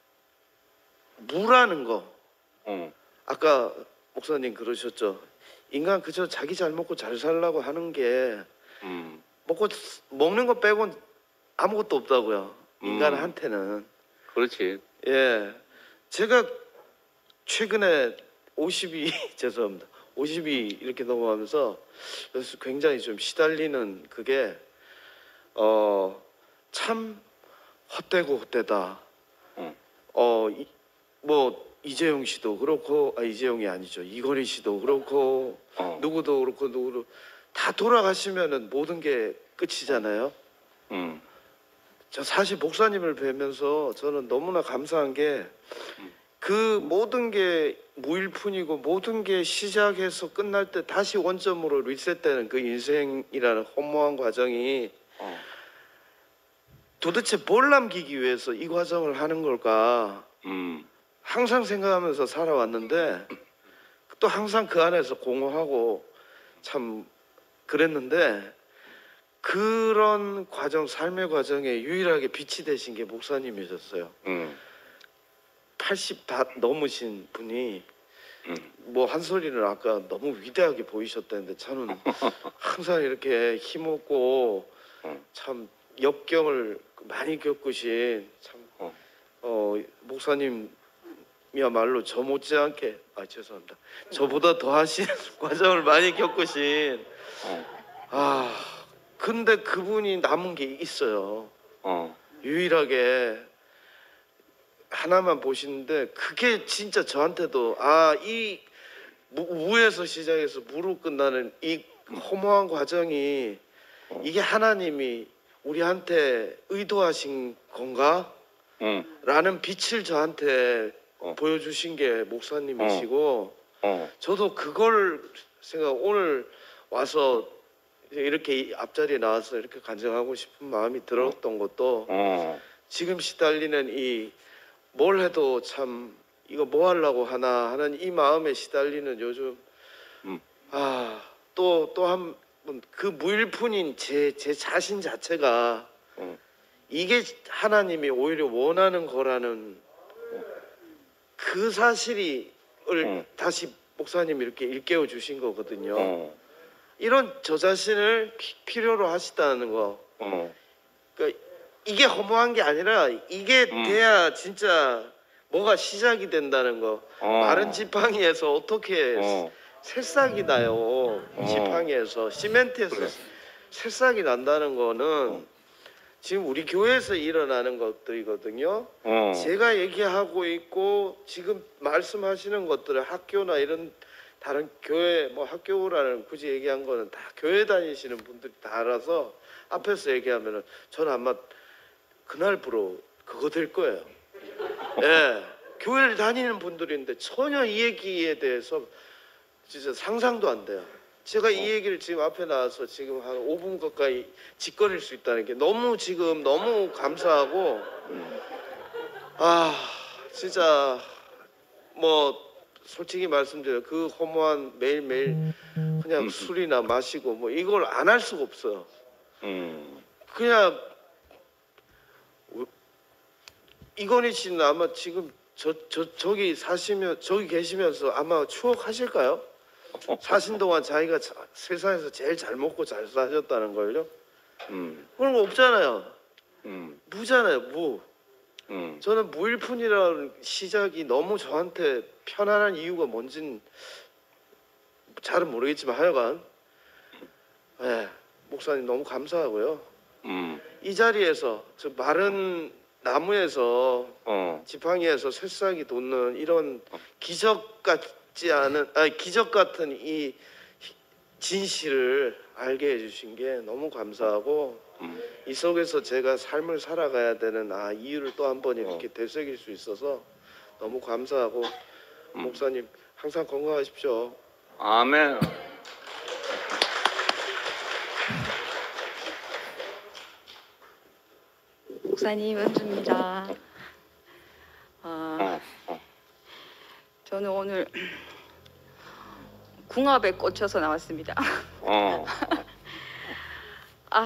무라는 거. 어. 아까 목사님 그러셨죠. 인간 그저 자기 잘 먹고 잘 살라고 하는 게 음. 먹고 먹는 거 빼곤 아무것도 없다고요. 인간한테는. 그렇지. 예. 제가 최근에 오십이 죄송합니다. 오십이 이렇게 넘어가면서 그래서 굉장히 좀 시달리는 그게 어 참 헛되고 헛되다. 어. 어 뭐 이재용 씨도 그렇고 아 이재용이 아니죠. 이건희 씨도 그렇고 어. 누구도 그렇고 누구도 다 돌아가시면은 모든 게 끝이잖아요. 음. 저 사실 목사님을 뵈면서 저는 너무나 감사한 게 그 모든 게 무일푼이고 모든 게 시작해서 끝날 때 다시 원점으로 리셋되는 그 인생이라는 허무한 과정이 어. 도대체 뭘 남기기 위해서 이 과정을 하는 걸까 음. 항상 생각하면서 살아왔는데 또 항상 그 안에서 공허하고 참 그랬는데 그런 과정 삶의 과정에 유일하게 빛이 되신 게 목사님이셨어요. 음. 팔십 다 넘으신 분이 음. 뭐 한 소리는 아까 너무 위대하게 보이셨다는데 저는 항상 이렇게 힘없고 어. 참 역경을 많이 겪으신 참 어. 어, 목사님이야말로 저 못지않게 아 죄송합니다 저보다 더 하신 과정을 많이 겪으신 어. 아 근데 그분이 남은 게 있어요. 어. 유일하게 하나만 보시는데 그게 진짜 저한테도 아 이 우에서 시작해서 무로 끝나는 이 허무한 과정이 이게 하나님이 우리한테 의도하신 건가? 응. 라는 빛을 저한테 어. 보여주신 게 목사님이시고 어. 저도 그걸 생각 오늘 와서 이렇게 앞자리에 나와서 이렇게 간증하고 싶은 마음이 들었던 것도 어. 지금 시달리는 이 뭘 해도 참 이거 뭐 하려고 하나 하는 이 마음에 시달리는 요즘 음. 아 또 또 한 그 무일푼인 제 제 자신 자체가 어. 이게 하나님이 오히려 원하는 거라는 그 사실이 을 어. 다시 목사님이 이렇게 일깨워 주신 거거든요. 어. 이런 저 자신을 피- 필요로 하시다는 거. 어. 그러니까 이게 허무한 게 아니라 이게 음. 돼야 진짜 뭐가 시작이 된다는 거. 어. 마른 지팡이에서 어떻게 어. 새싹이 나요. 어. 지팡이에서 시멘트에서 그래. 새싹이 난다는 거는 지금 우리 교회에서 일어나는 것들이거든요. 어. 제가 얘기하고 있고 지금 말씀하시는 것들을 학교나 이런 다른 교회 뭐 학교라는 굳이 얘기한 거는 다 교회 다니시는 분들이 다 알아서 앞에서 얘기하면은 저는 아마 그날부로 그거 될 거예요. 예, 교회를 다니는 분들인데 전혀 이 얘기에 대해서 진짜 상상도 안 돼요. 제가 이 얘기를 지금 앞에 나와서 지금 한 오 분 가까이 짓거릴 수 있다는 게 너무 지금 너무 감사하고 아 진짜 뭐 솔직히 말씀드려요. 그 허무한 매일매일 그냥 음. 술이나 마시고 뭐 이걸 안 할 수가 없어요. 음. 그냥 이건희 씨는 아마 지금 저, 저, 저기 사시면 저기 계시면서 아마 추억하실까요? 사신 동안 자기가 자, 세상에서 제일 잘 먹고 잘 사셨다는 걸요? 음. 그런 거 없잖아요. 음. 무잖아요, 무. 음. 저는 무일푼이라는 시작이 너무 저한테 편안한 이유가 뭔진 잘은 모르겠지만 하여간 네, 목사님 너무 감사하고요. 음. 이 자리에서 저 마른 나무에서 어. 지팡이에서 새싹이 돋는 이런 기적 같지 않은 아니 기적 같은 이 진실을 알게 해주신 게 너무 감사하고 음. 이 속에서 제가 삶을 살아가야 되는 아 이유를 또 한 번 이렇게 어. 되새길 수 있어서 너무 감사하고 음. 목사님 항상 건강하십시오. 아멘. 목사님 은주입니다. 아, 어. 어. 저는 오늘 궁합에 꽂혀서 나왔습니다. 어. 아,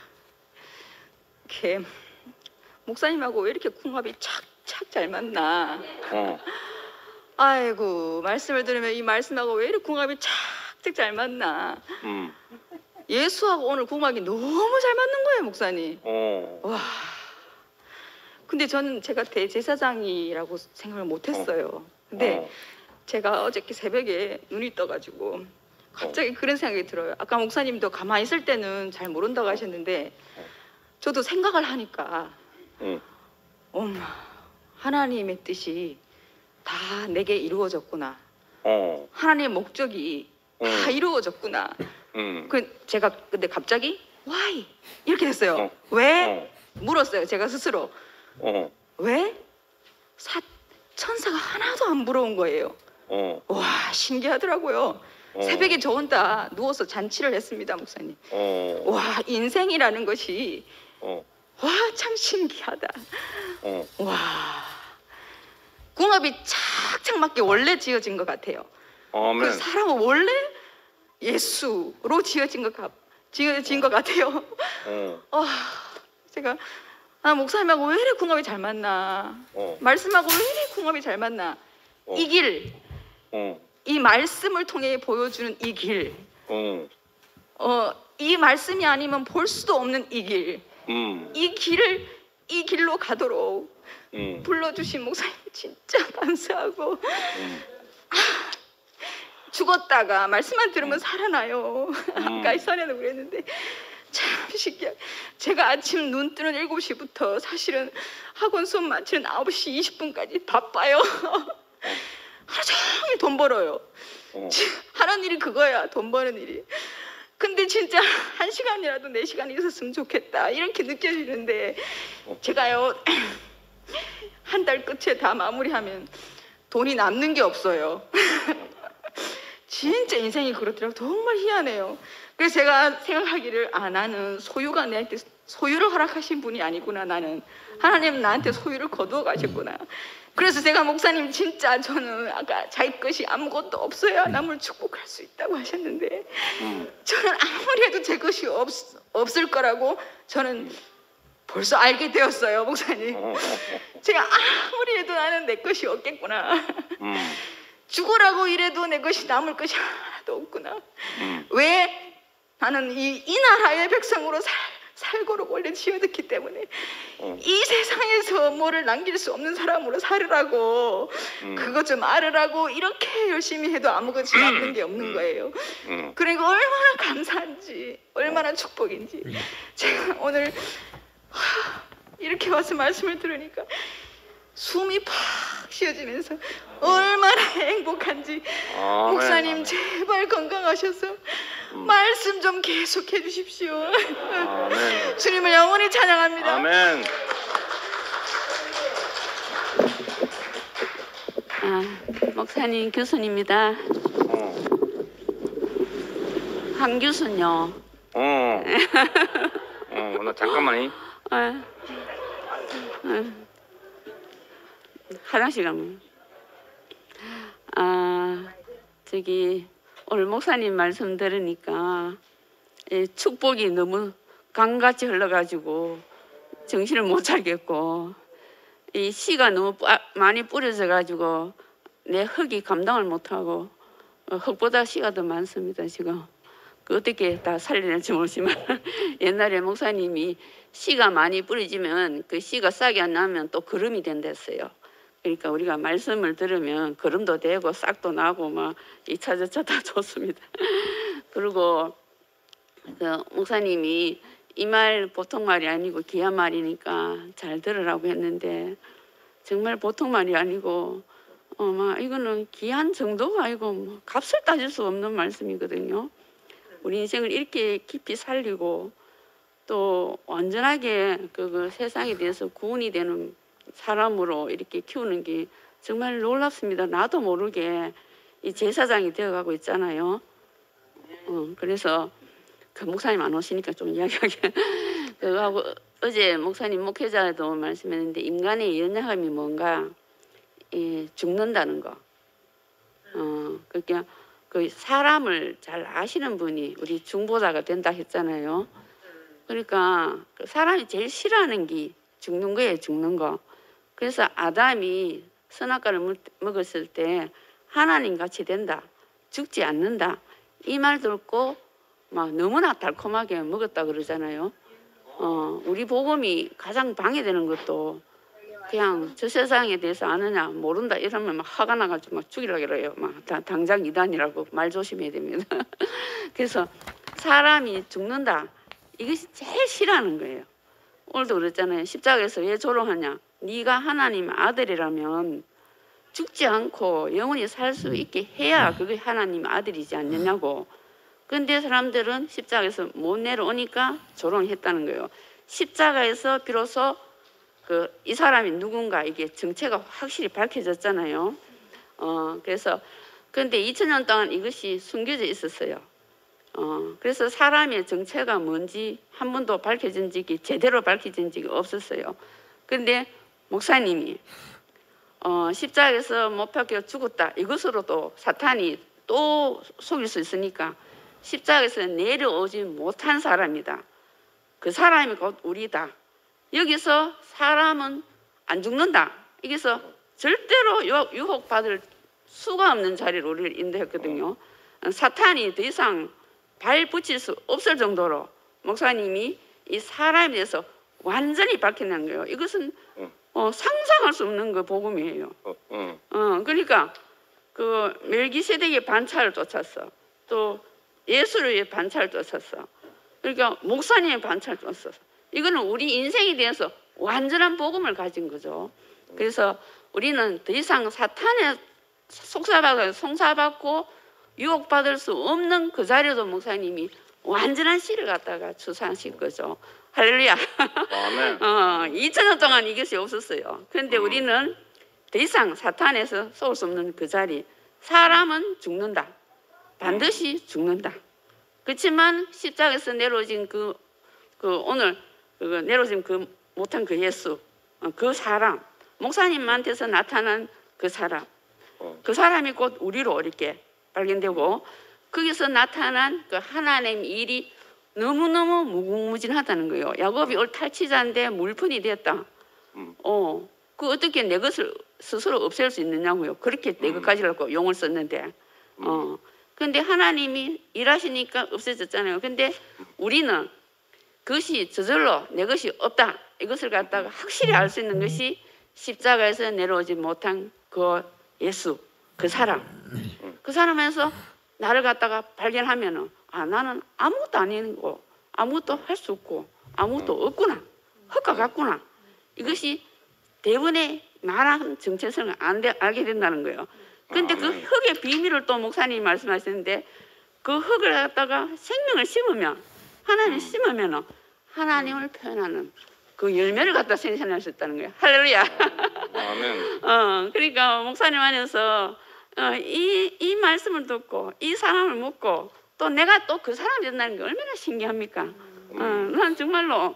걔 목사님하고 왜 이렇게 궁합이 착착 잘 맞나? 어. 아이고 말씀을 들으면 이 말씀하고 왜 이렇게 궁합이 착착 잘 맞나? 음. 예수하고 오늘 궁합이 너무 잘 맞는 거예요, 목사님. 어. 와. 근데 저는 제가 대제사장이라고 생각을 못했어요. 근데 어. 제가 어저께 새벽에 눈이 떠가지고 갑자기 그런 생각이 들어요. 아까 목사님도 가만히 있을 때는 잘 모른다고 하셨는데 저도 생각을 하니까 응. 엄마 하나님의 뜻이 다 내게 이루어졌구나. 어. 하나님의 목적이 다 응. 이루어졌구나. 음. 그 제가 근데 갑자기 why 이렇게 됐어요. 어. 왜? 어. 물었어요. 제가 스스로. 어. 왜? 사, 천사가 하나도 안 부러운 거예요. 어. 와 신기하더라고요. 어. 새벽에 저 혼자 누워서 잔치를 했습니다, 목사님. 어. 와 인생이라는 것이 어. 와 참 신기하다. 어. 와 궁합이 착착 맞게 원래 지어진 것 같아요. 아멘. 그 사람은 원래 예수로 지어진 것 같, 지어진 것 같아요. 어. 와 제가 아 목사님하고 왜 이래 궁합이 잘 맞나? 어. 말씀하고 왜 이래 궁합이 잘 맞나? 어. 이 길 어. 이 말씀을 통해 보여주는 이 길, 음. 어, 이 말씀이 아니면 볼 수도 없는 이 길, 음. 이 길을 이 길로 가도록 음. 불러주신 목사님 진짜 감사하고 음. 죽었다가 말씀만 들으면 살아나요. 음. 아까 선에도 그랬는데 참 신기해. 제가 아침 눈 뜨는 일곱 시부터 사실은 학원 수업 마치는 아홉 시 이십 분까지 바빠요. 하루 종일 돈 벌어요. 어. 하는 일이 그거야, 돈 버는 일이. 근데 진짜 한 시간이라도 네 시간이 있었으면 좋겠다 이렇게 느껴지는데 제가요 한 달 끝에 다 마무리하면 돈이 남는 게 없어요. 진짜 인생이 그렇더라고요. 정말 희한해요. 그래서 제가 생각하기를 아 나는 소유가 내한테 소유를 허락하신 분이 아니구나. 나는 하나님은 나한테 소유를 거두어 가셨구나. 그래서 제가 목사님 진짜 저는 아까 자기 것이 아무것도 없어야 남을 축복할 수 있다고 하셨는데 저는 아무리 해도 제 것이 없, 없을 거라고 저는 벌써 알게 되었어요. 목사님 제가 아무리 해도 나는 내 것이 없겠구나. 죽으라고 이래도 내 것이 남을 것이 하나도 없구나. 왜? 나는 이, 이 나라의 백성으로 살, 살고로 원래 지어졌기 때문에 이 세상에서 뭐를 남길 수 없는 사람으로 살으라고 그것 좀 알으라고 이렇게 열심히 해도 아무것도 남는 게 없는 거예요. 그러니까 얼마나 감사한지 얼마나 축복인지 제가 오늘 하, 이렇게 와서 말씀을 들으니까 숨이 팍 쉬어지면서 얼마나 행복한지. 아멘. 목사님 제발 건강하셔서 음. 말씀 좀 계속해 주십시오. 아멘. 주님을 영원히 찬양합니다. 아멘. 아, 목사님 교수님입니다. 어. 한 교수요. 어. 어, 나 잠깐만요. 아, 아, 화장실 가면. 아, 저기 오늘 목사님 말씀 들으니까 이 축복이 너무 강같이 흘러가지고 정신을 못 차리겠고 이 씨가 너무 빠, 많이 뿌려져 가지고 내 흙이 감당을 못하고 어, 흙보다 씨가 더 많습니다 지금. 그 어떻게 다 살려낼지 모르지만 옛날에 목사님이 씨가 많이 뿌려지면 그 씨가 싹이 안 나면 또 거름이 된댔어요. 그러니까 우리가 말씀을 들으면 거름도 되고 싹도 나고 막 이차저차 다 좋습니다. 그리고 그 목사님이 이 말 보통 말이 아니고 귀한 말이니까 잘 들으라고 했는데 정말 보통 말이 아니고 어, 막 이거는 귀한 정도가 아니고 뭐 값을 따질 수 없는 말씀이거든요. 우리 인생을 이렇게 깊이 살리고 또 완전하게 그, 그 세상에 대해서 구원이 되는 사람으로 이렇게 키우는 게 정말 놀랍습니다. 나도 모르게 이 제사장이 되어가고 있잖아요. 어, 그래서 그 목사님 안 오시니까 좀 이야기하게 그거하고 어제 목사님 목회자도 말씀했는데 인간의 연약함이 뭔가 예, 죽는다는 거. 어, 그러니까 그 사람을 잘 아시는 분이 우리 중보자가 된다 했잖아요. 그러니까 그 사람이 제일 싫어하는 게 죽는 거예요, 죽는 거. 그래서 아담이 선악과를 먹었을 때 하나님 같이 된다, 죽지 않는다. 이 말 듣고 막 너무나 달콤하게 먹었다 그러잖아요. 어, 우리 복음이 가장 방해되는 것도 그냥 저 세상에 대해서 아느냐 모른다 이러면 막 화가 나가지고 막 죽이려고 그래요. 막 당장 이단이라고 말 조심해야 됩니다. 그래서 사람이 죽는다 이것이 제일 싫어하는 거예요. 오늘도 그랬잖아요. 십자가에서 왜 조롱하냐. 네가 하나님 아들이라면 죽지 않고 영원히 살 수 있게 해야 그게 하나님 아들이지 않느냐고. 근데 사람들은 십자가에서 못 내려오니까 조롱했다는 거예요. 십자가에서 비로소 그 이 사람이 누군가 이게 정체가 확실히 밝혀졌잖아요. 어 그래서 근데 이천 년 동안 이것이 숨겨져 있었어요. 어 그래서 사람의 정체가 뭔지 한 번도 밝혀진 적이 제대로 밝혀진 적이 없었어요. 근데 목사님이 어 십자가에서 못 박혀 죽었다 이것으로도 사탄이 또 속일 수 있으니까 십자가에서 내려오지 못한 사람이다. 그 사람이 곧 우리다. 여기서 사람은 안 죽는다. 여기서 절대로 유혹받을 수가 없는 자리로 우리를 인도했거든요. 사탄이 더 이상 발 붙일 수 없을 정도로 목사님이 이 사람에 대해서 완전히 밝혀낸 거예요. 이것은 어, 상상할 수 없는 그 복음이에요. 어, 어. 어, 그러니까 그 멜기세덱의 반차를 쫓았어. 또 예수의 반차를 쫓았어. 그러니까 목사님의 반차를 쫓았어. 이거는 우리 인생에 대해서 완전한 복음을 가진 거죠. 그래서 우리는 더 이상 사탄의 속사받고 송사받고 유혹받을 수 없는 그 자리에도 목사님이 완전한 씨를 갖다가 추수하신 거죠. 할렐루야. 아멘. 어, 이천 년 동안 이것이 없었어요. 그런데 음. 우리는 더 이상 사탄에서 쏠 수 없는 그 자리. 사람은 죽는다. 반드시 죽는다. 그렇지만 십자가에서 내려오신 그, 그 오늘 그 내려오신 그 못한 그 예수, 어, 그 사람, 목사님한테서 나타난 그 사람, 그 사람이 곧 우리로 이렇게 발견되고 거기서 나타난 그 하나님 일이 너무너무 무궁무진하다는 거예요. 야곱이 올 탈취자인데 물푼이 됐다. 어, 그 어떻게 내 것을 스스로 없앨 수 있느냐고요. 그렇게 내 것까지 갖고 용을 썼는데. 어, 근데 하나님이 일하시니까 없어졌잖아요. 근데 우리는 그것이 저절로 내 것이 없다. 이것을 갖다가 확실히 알 수 있는 것이 십자가에서 내려오지 못한 그 예수, 그 사람. 그 사람에서 나를 갖다가 발견하면은 아, 나는 아무것도 아니고 아무것도 할 수 없고 아무것도 없구나. 헛과 같구나. 이것이 대부분의 많은 정체성을 안 돼, 알게 된다는 거예요. 그런데 그 흙의 비밀을 또 목사님이 말씀하시는데 그 흙을 갖다가 생명을 심으면 하나님을 심으면 하나님을 표현하는 그 열매를 갖다 생산할 수 있다는 거예요. 할렐루야. 아멘. 어, 그러니까 목사님 안에서 어, 이, 이 말씀을 듣고 이 사람을 묻고 또 내가 또 그 사람이 된다는 게 얼마나 신기합니까? 어, 난 정말로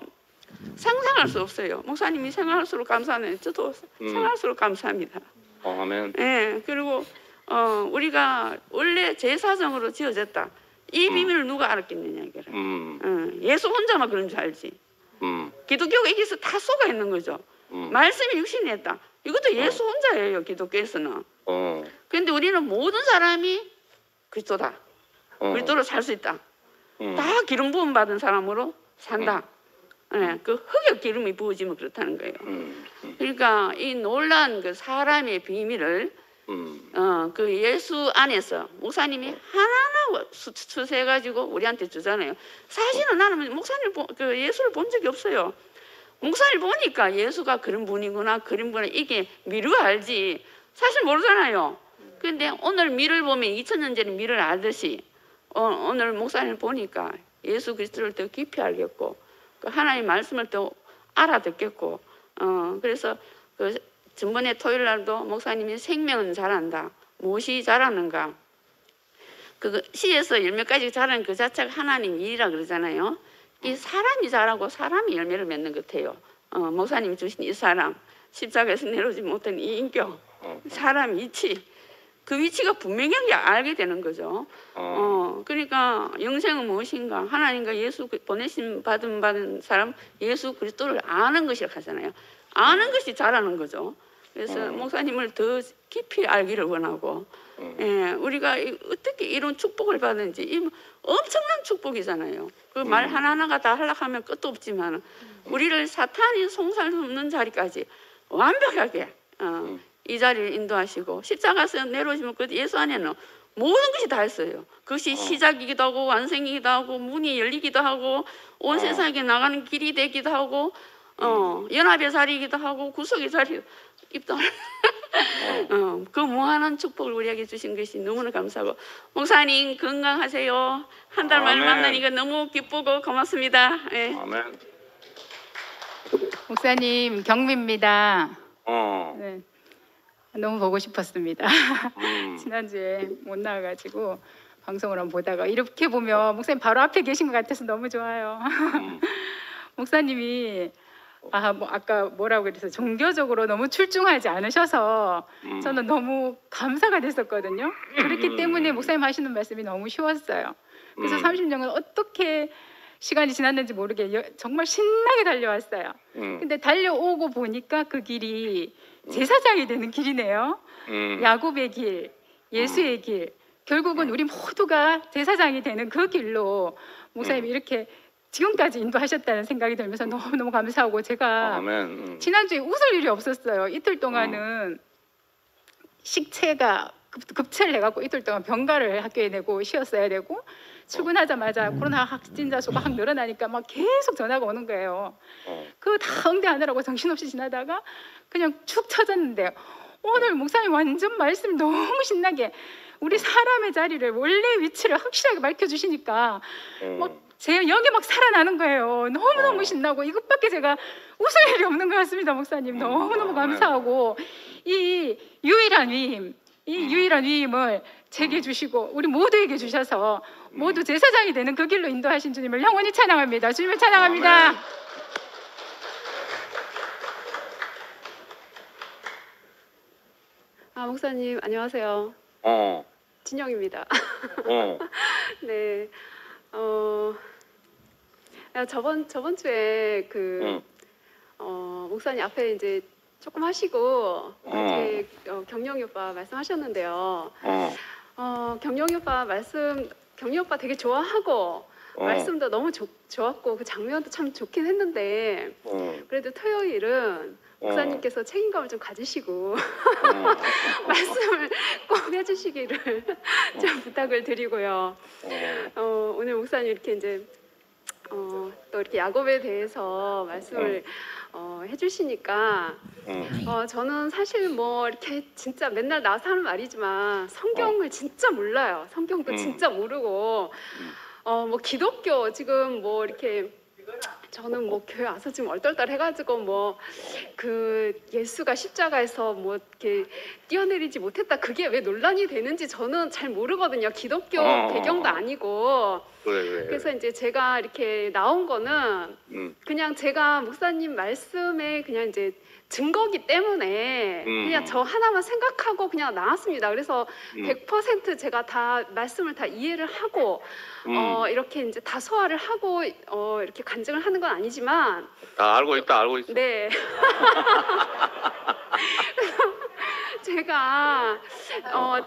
상상할 수 없어요. 목사님이 생각할수록 감사하네. 저도 음. 생각할수록 감사합니다. 아멘. 예, 그리고 어, 우리가 원래 제사정으로 지어졌다. 이 비밀을 누가 알았겠느냐 이거를. 음. 어, 예수 혼자만 그런 줄 알지. 음. 기독교가 여기서 다 속아 있는 거죠. 음. 말씀이 육신이 했다. 이것도 예수 혼자예요. 기독교에서는. 어. 그런데 우리는 모든 사람이 그리스도다. 어. 그리스도로 살 수 있다. 음. 다 기름 부음 받은 사람으로 산다. 예, 그 흙에 기름이 부어지면 그렇다는 거예요. 음. 음. 그러니까 이 놀란 그 사람의 비밀을 음. 어, 그 예수 안에서 목사님이 하나하나 수수해가지고 우리한테 주잖아요. 사실은 나는 목사님 보, 그 예수를 본 적이 없어요. 목사님 보니까 예수가 그런 분이구나, 그런 분이 이게 미루가 알지. 사실 모르잖아요. 그런데 오늘 미를 보면 이천 년 전에 미를 알듯이 어, 오늘 목사님을 보니까 예수 그리스도를 더 깊이 알겠고 그 하나님 말씀을 더 알아듣겠고 어, 그래서 그 전번에 토요일 날도 목사님이 생명은 자란다. 무엇이 자라는가? 그 시에서 열매까지 자라는 그 자체가 하나님 일이라 그러잖아요. 이 사람이 자라고 사람이 열매를 맺는 것 같아요. 어, 목사님이 주신 이 사람, 십자가에서 내려오지 못한 이 인격, 사람 위치, 그 위치가 분명하게 알게 되는 거죠. 어, 그러니까 영생은 무엇인가? 하나님과 예수 보내심 받은 받은 사람 예수 그리스도를 아는 것이라 하잖아요. 아는 것이 자라는 거죠. 그래서 음. 목사님을 더 깊이 알기를 원하고 음. 예, 우리가 이, 어떻게 이런 축복을 받는지 이 엄청난 축복이잖아요. 그 말 음. 하나하나가 다 하려면 끝도 없지만 우리를 사탄이 송살 수 없는 자리까지 완벽하게 어, 음. 이 자리를 인도하시고 십자가에서 내려오시면 그 예수 안에는 모든 것이 다 있어요. 그것이 어. 시작이기도 하고 완성이기도 하고 문이 열리기도 하고 온 어. 세상에 나가는 길이 되기도 하고 어, 연합의 자리이기도 하고 구속의 자리 입도 어, 그 무한한 축복을 우리에게 주신 것이 너무나 감사하고 목사님 건강하세요. 한 달 만에 아멘. 만나니까 너무 기쁘고 고맙습니다. 예. 아멘. 목사님 경미입니다. 어. 네. 너무 보고 싶었습니다. 음. 지난주에 못 나와가지고 방송을 한번 보다가 이렇게 보면 목사님 바로 앞에 계신 것 같아서 너무 좋아요. 음. 목사님이 아, 뭐 아까 뭐라고 그래서 종교적으로 너무 출중하지 않으셔서 음. 저는 너무 감사가 됐었거든요. 그렇기 음. 때문에 목사님 하시는 말씀이 너무 쉬웠어요. 그래서 음. 삼십 년은 어떻게 시간이 지났는지 모르게 여- 정말 신나게 달려왔어요. 음. 근데 달려오고 보니까 그 길이 제사장이 되는 길이네요. 음. 야곱의 길, 예수의 길, 결국은 우리 모두가 제사장이 되는 그 길로 목사님이 이렇게 지금까지 인도하셨다는 생각이 들면서 너무너무 감사하고 제가 아멘. 음. 지난주에 웃을 일이 없었어요. 이틀 동안은 식체가 급, 급체를 해갖고 이틀 동안 병가를 학교에 내고 쉬었어야 되고 출근하자마자 코로나 확진자 수가 확 늘어나니까 막 계속 전화가 오는 거예요. 어. 그거 다 응대하느라고 정신없이 지나다가 그냥 축 처졌는데 오늘 목사님 완전 말씀 너무 신나게 우리 사람의 자리를 원래 위치를 확실하게 밝혀주시니까 음. 막 제 여기 막 살아나는 거예요. 너무너무 어. 신나고 이것밖에 제가 웃을 일이 없는 것 같습니다. 목사님 너무너무 음. 감사하고 이 유일한 위임 이 유일한 위임을 제게 주시고 우리 모두에게 주셔서 모두 제사장이 되는 그 길로 인도하신 주님을 영원히 찬양합니다. 주님을 찬양합니다. 아멘. 아 목사님 안녕하세요. 어. 진영입니다. 어. 네. 어 아, 저번 저번 주에 그 응. 어, 목사님 앞에 이제 조금 하시고 이렇게 어, 경영이 오빠 말씀하셨는데요. 어. 어, 경영이 오빠 말씀 경영이 오빠 되게 좋아하고 어. 말씀도 너무 좋, 좋았고 그 장면도 참 좋긴 했는데 어. 그래도 토요일은 어. 목사님께서 책임감을 좀 가지시고 어. 말씀을 꼭 해주시기를 좀 부탁을 드리고요. 어. 어, 오늘 목사님 이렇게 이제 어, 또 이렇게 야곱에 대해서 말씀을 어, 해주시니까 음. 어, 저는 사실 뭐 이렇게 진짜 맨날 나와서 하는 말이지만 성경을 진짜 몰라요. 성경도 음. 진짜 모르고 어, 뭐 기독교 지금 뭐 이렇게 저는 뭐 교회 와서 지금 얼떨떨 해가지고 뭐 그 예수가 십자가에서 뭐 이렇게 뛰어내리지 못했다 그게 왜 논란이 되는지 저는 잘 모르거든요. 기독교 어. 배경도 아니고 그래 그래. 그래서 이제 제가 이렇게 나온 거는 음. 그냥 제가 목사님 말씀에 그냥 이제 증거기 때문에 음. 그냥 저 하나만 생각하고 그냥 나왔습니다. 그래서 음. 백 퍼센트 제가 다 말씀을 다 이해를 하고 음. 어, 이렇게 이제 다 소화를 하고 어, 이렇게 간증을 하는 건 아니지만 다 알고 있다 알고 있어. 네. 제가 어,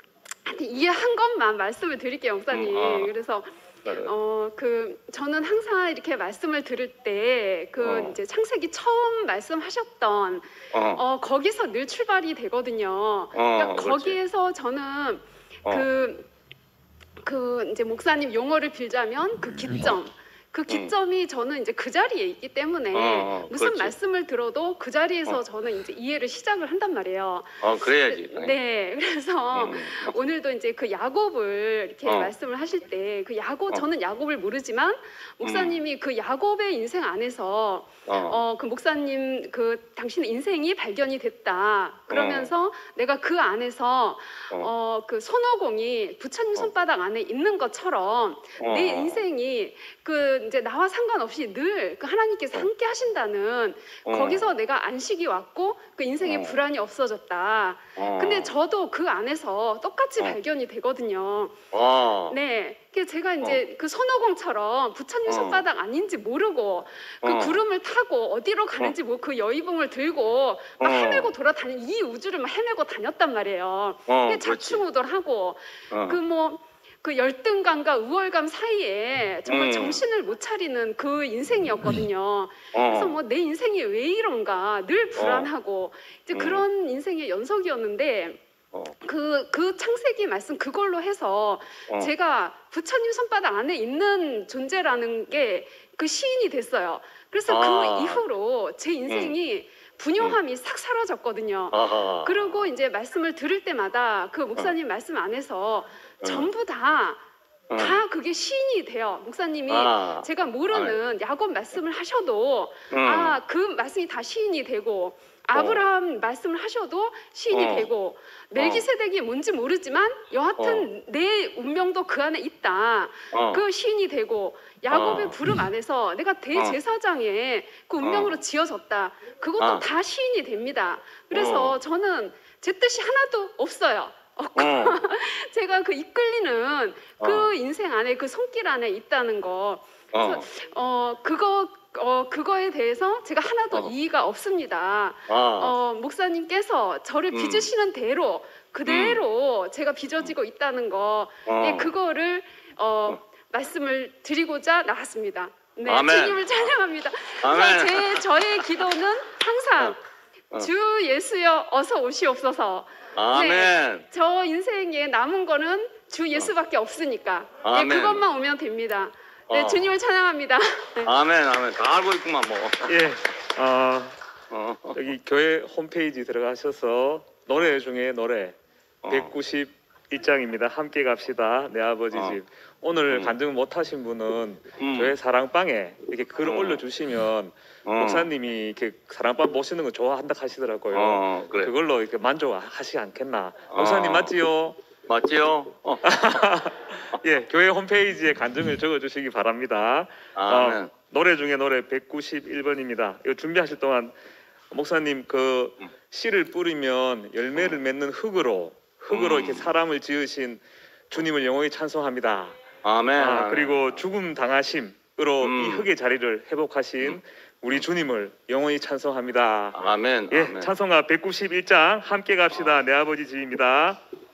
이해한 것만 말씀을 드릴게요, 목사님. 음, 어. 그래서 그래. 어, 그 저는 항상 이렇게 말씀을 들을 때 그 어. 이제 창세기 처음 말씀하셨던 어. 어, 거기서 늘 출발이 되거든요. 어, 그러니까 그렇지. 거기에서 저는 어. 그, 그 이제 목사님 용어를 빌자면 그 기점. 그 기점이 저는 이제 그 자리에 있기 때문에 어, 어, 무슨 그렇지. 말씀을 들어도 그 자리에서 어. 저는 이제 이해를 시작을 한단 말이에요. 어 그래야지. 네, 그래서 음. 오늘도 이제 그 야곱을 이렇게 어. 말씀을 하실 때 그 야곱 어. 저는 야곱을 모르지만 목사님이 그 야곱의 인생 안에서 어. 어, 그 목사님 그 당신의 인생이 발견이 됐다. 그러면서 내가 그 안에서 어. 어, 그 손오공이 부처님 손바닥 안에 있는 것처럼 어. 내 인생이 그 이제 나와 상관없이 늘 그 하나님께서 함께 하신다는 어. 거기서 내가 안식이 왔고 그 인생의 어. 불안이 없어졌다. 어. 근데 저도 그 안에서 똑같이 어. 발견이 되거든요. 어. 네. 그래서 제가 이제 그 손오공처럼 부처님 어. 손바닥 아닌지 모르고 그 어. 구름을 타고 어디로 가는지 뭐 그 여의봉을 들고 막 어. 헤매고 돌아다니는 이 우주를 막 헤매고 다녔단 말이에요. 어, 그게 그렇지. 자충우돌하고 어. 그 뭐 그 열등감과 우월감 사이에 정말 음. 정신을 못 차리는 그 인생이었거든요. 그래서 어. 뭐 내 인생이 왜 이런가 늘 불안하고 이제 음. 그런 인생의 연속이었는데 어. 그, 그 창세기 말씀 그걸로 해서 어. 제가 부처님 손바닥 안에 있는 존재라는 게 그 시인이 됐어요. 그래서 아. 그 이후로 제 인생이 분요함이 싹 사라졌거든요. 아하. 그리고 이제 말씀을 들을 때마다 그 목사님 말씀 안에서 전부 다, 어. 다 그게 시인이 돼요. 목사님이 아. 제가 모르는 야곱 말씀을 하셔도 음. 아, 그 말씀이 다 시인이 되고 아브라함 말씀을 하셔도 시인이 어. 되고 멜기세덱이 뭔지 모르지만 여하튼 내 운명도 그 안에 있다. 어. 그 시인이 되고 야곱의 어. 부름 안에서 내가 대제사장의 그 운명으로 지어졌다. 그것도 어. 다 시인이 됩니다. 그래서 어. 저는 제 뜻이 하나도 없어요. 없고 어. 제가 그 이끌리는 그 어. 인생 안에 그 손길 안에 있다는 거. 어. 어 그거 어 그거에 대해서 제가 하나도 어. 이의가 없습니다. 아. 어 목사님께서 저를 음. 빚으시는 대로 그대로 제가 빚어지고 있다는 거, 어. 예, 그거를 어, 말씀을 드리고자 나왔습니다. 네, 아멘. 주님을 찬양합니다. 아멘. 그래서 제 저의 기도는 항상 어. 주 예수여 어서 오시옵소서. 아멘. 네, 저 인생에 남은 거는 주 예수밖에 없으니까 네, 아멘. 그것만 오면 됩니다. 네, 어. 주님을 찬양합니다. 네. 아멘, 아멘. 다 알고 있구만 뭐. 예, 어, 어. 여기 교회 홈페이지 들어가셔서 노래 중에 노래 어. 백구십일 장입니다. 함께 갑시다. 내 아버지 어. 집. 오늘 음. 간증 못하신 분은 음. 교회 사랑방에 이렇게 글 어. 올려주시면 어. 목사님이 이렇게 사랑방 모시는 거 좋아한다 하시더라고요. 어, 그래. 그걸로 이렇게 만족하시지 않겠나. 어. 목사님 맞지요? 맞지요? 어. 예, 교회 홈페이지에 간증을 적어주시기 바랍니다. 아멘. 어, 노래 중에 노래 백구십일 번입니다. 이거 준비하실 동안 목사님 그 음. 씨를 뿌리면 열매를 맺는 흙으로 흙으로 음. 이렇게 사람을 지으신 주님을 영원히 찬송합니다. 아멘. 아, 아멘. 그리고 죽음 당하심으로 음. 이 흙의 자리를 회복하신 우리 주님을 영원히 찬송합니다. 아멘. 예, 아멘. 찬송가 백구십일 장 함께 갑시다. 내 아버지 집입니다.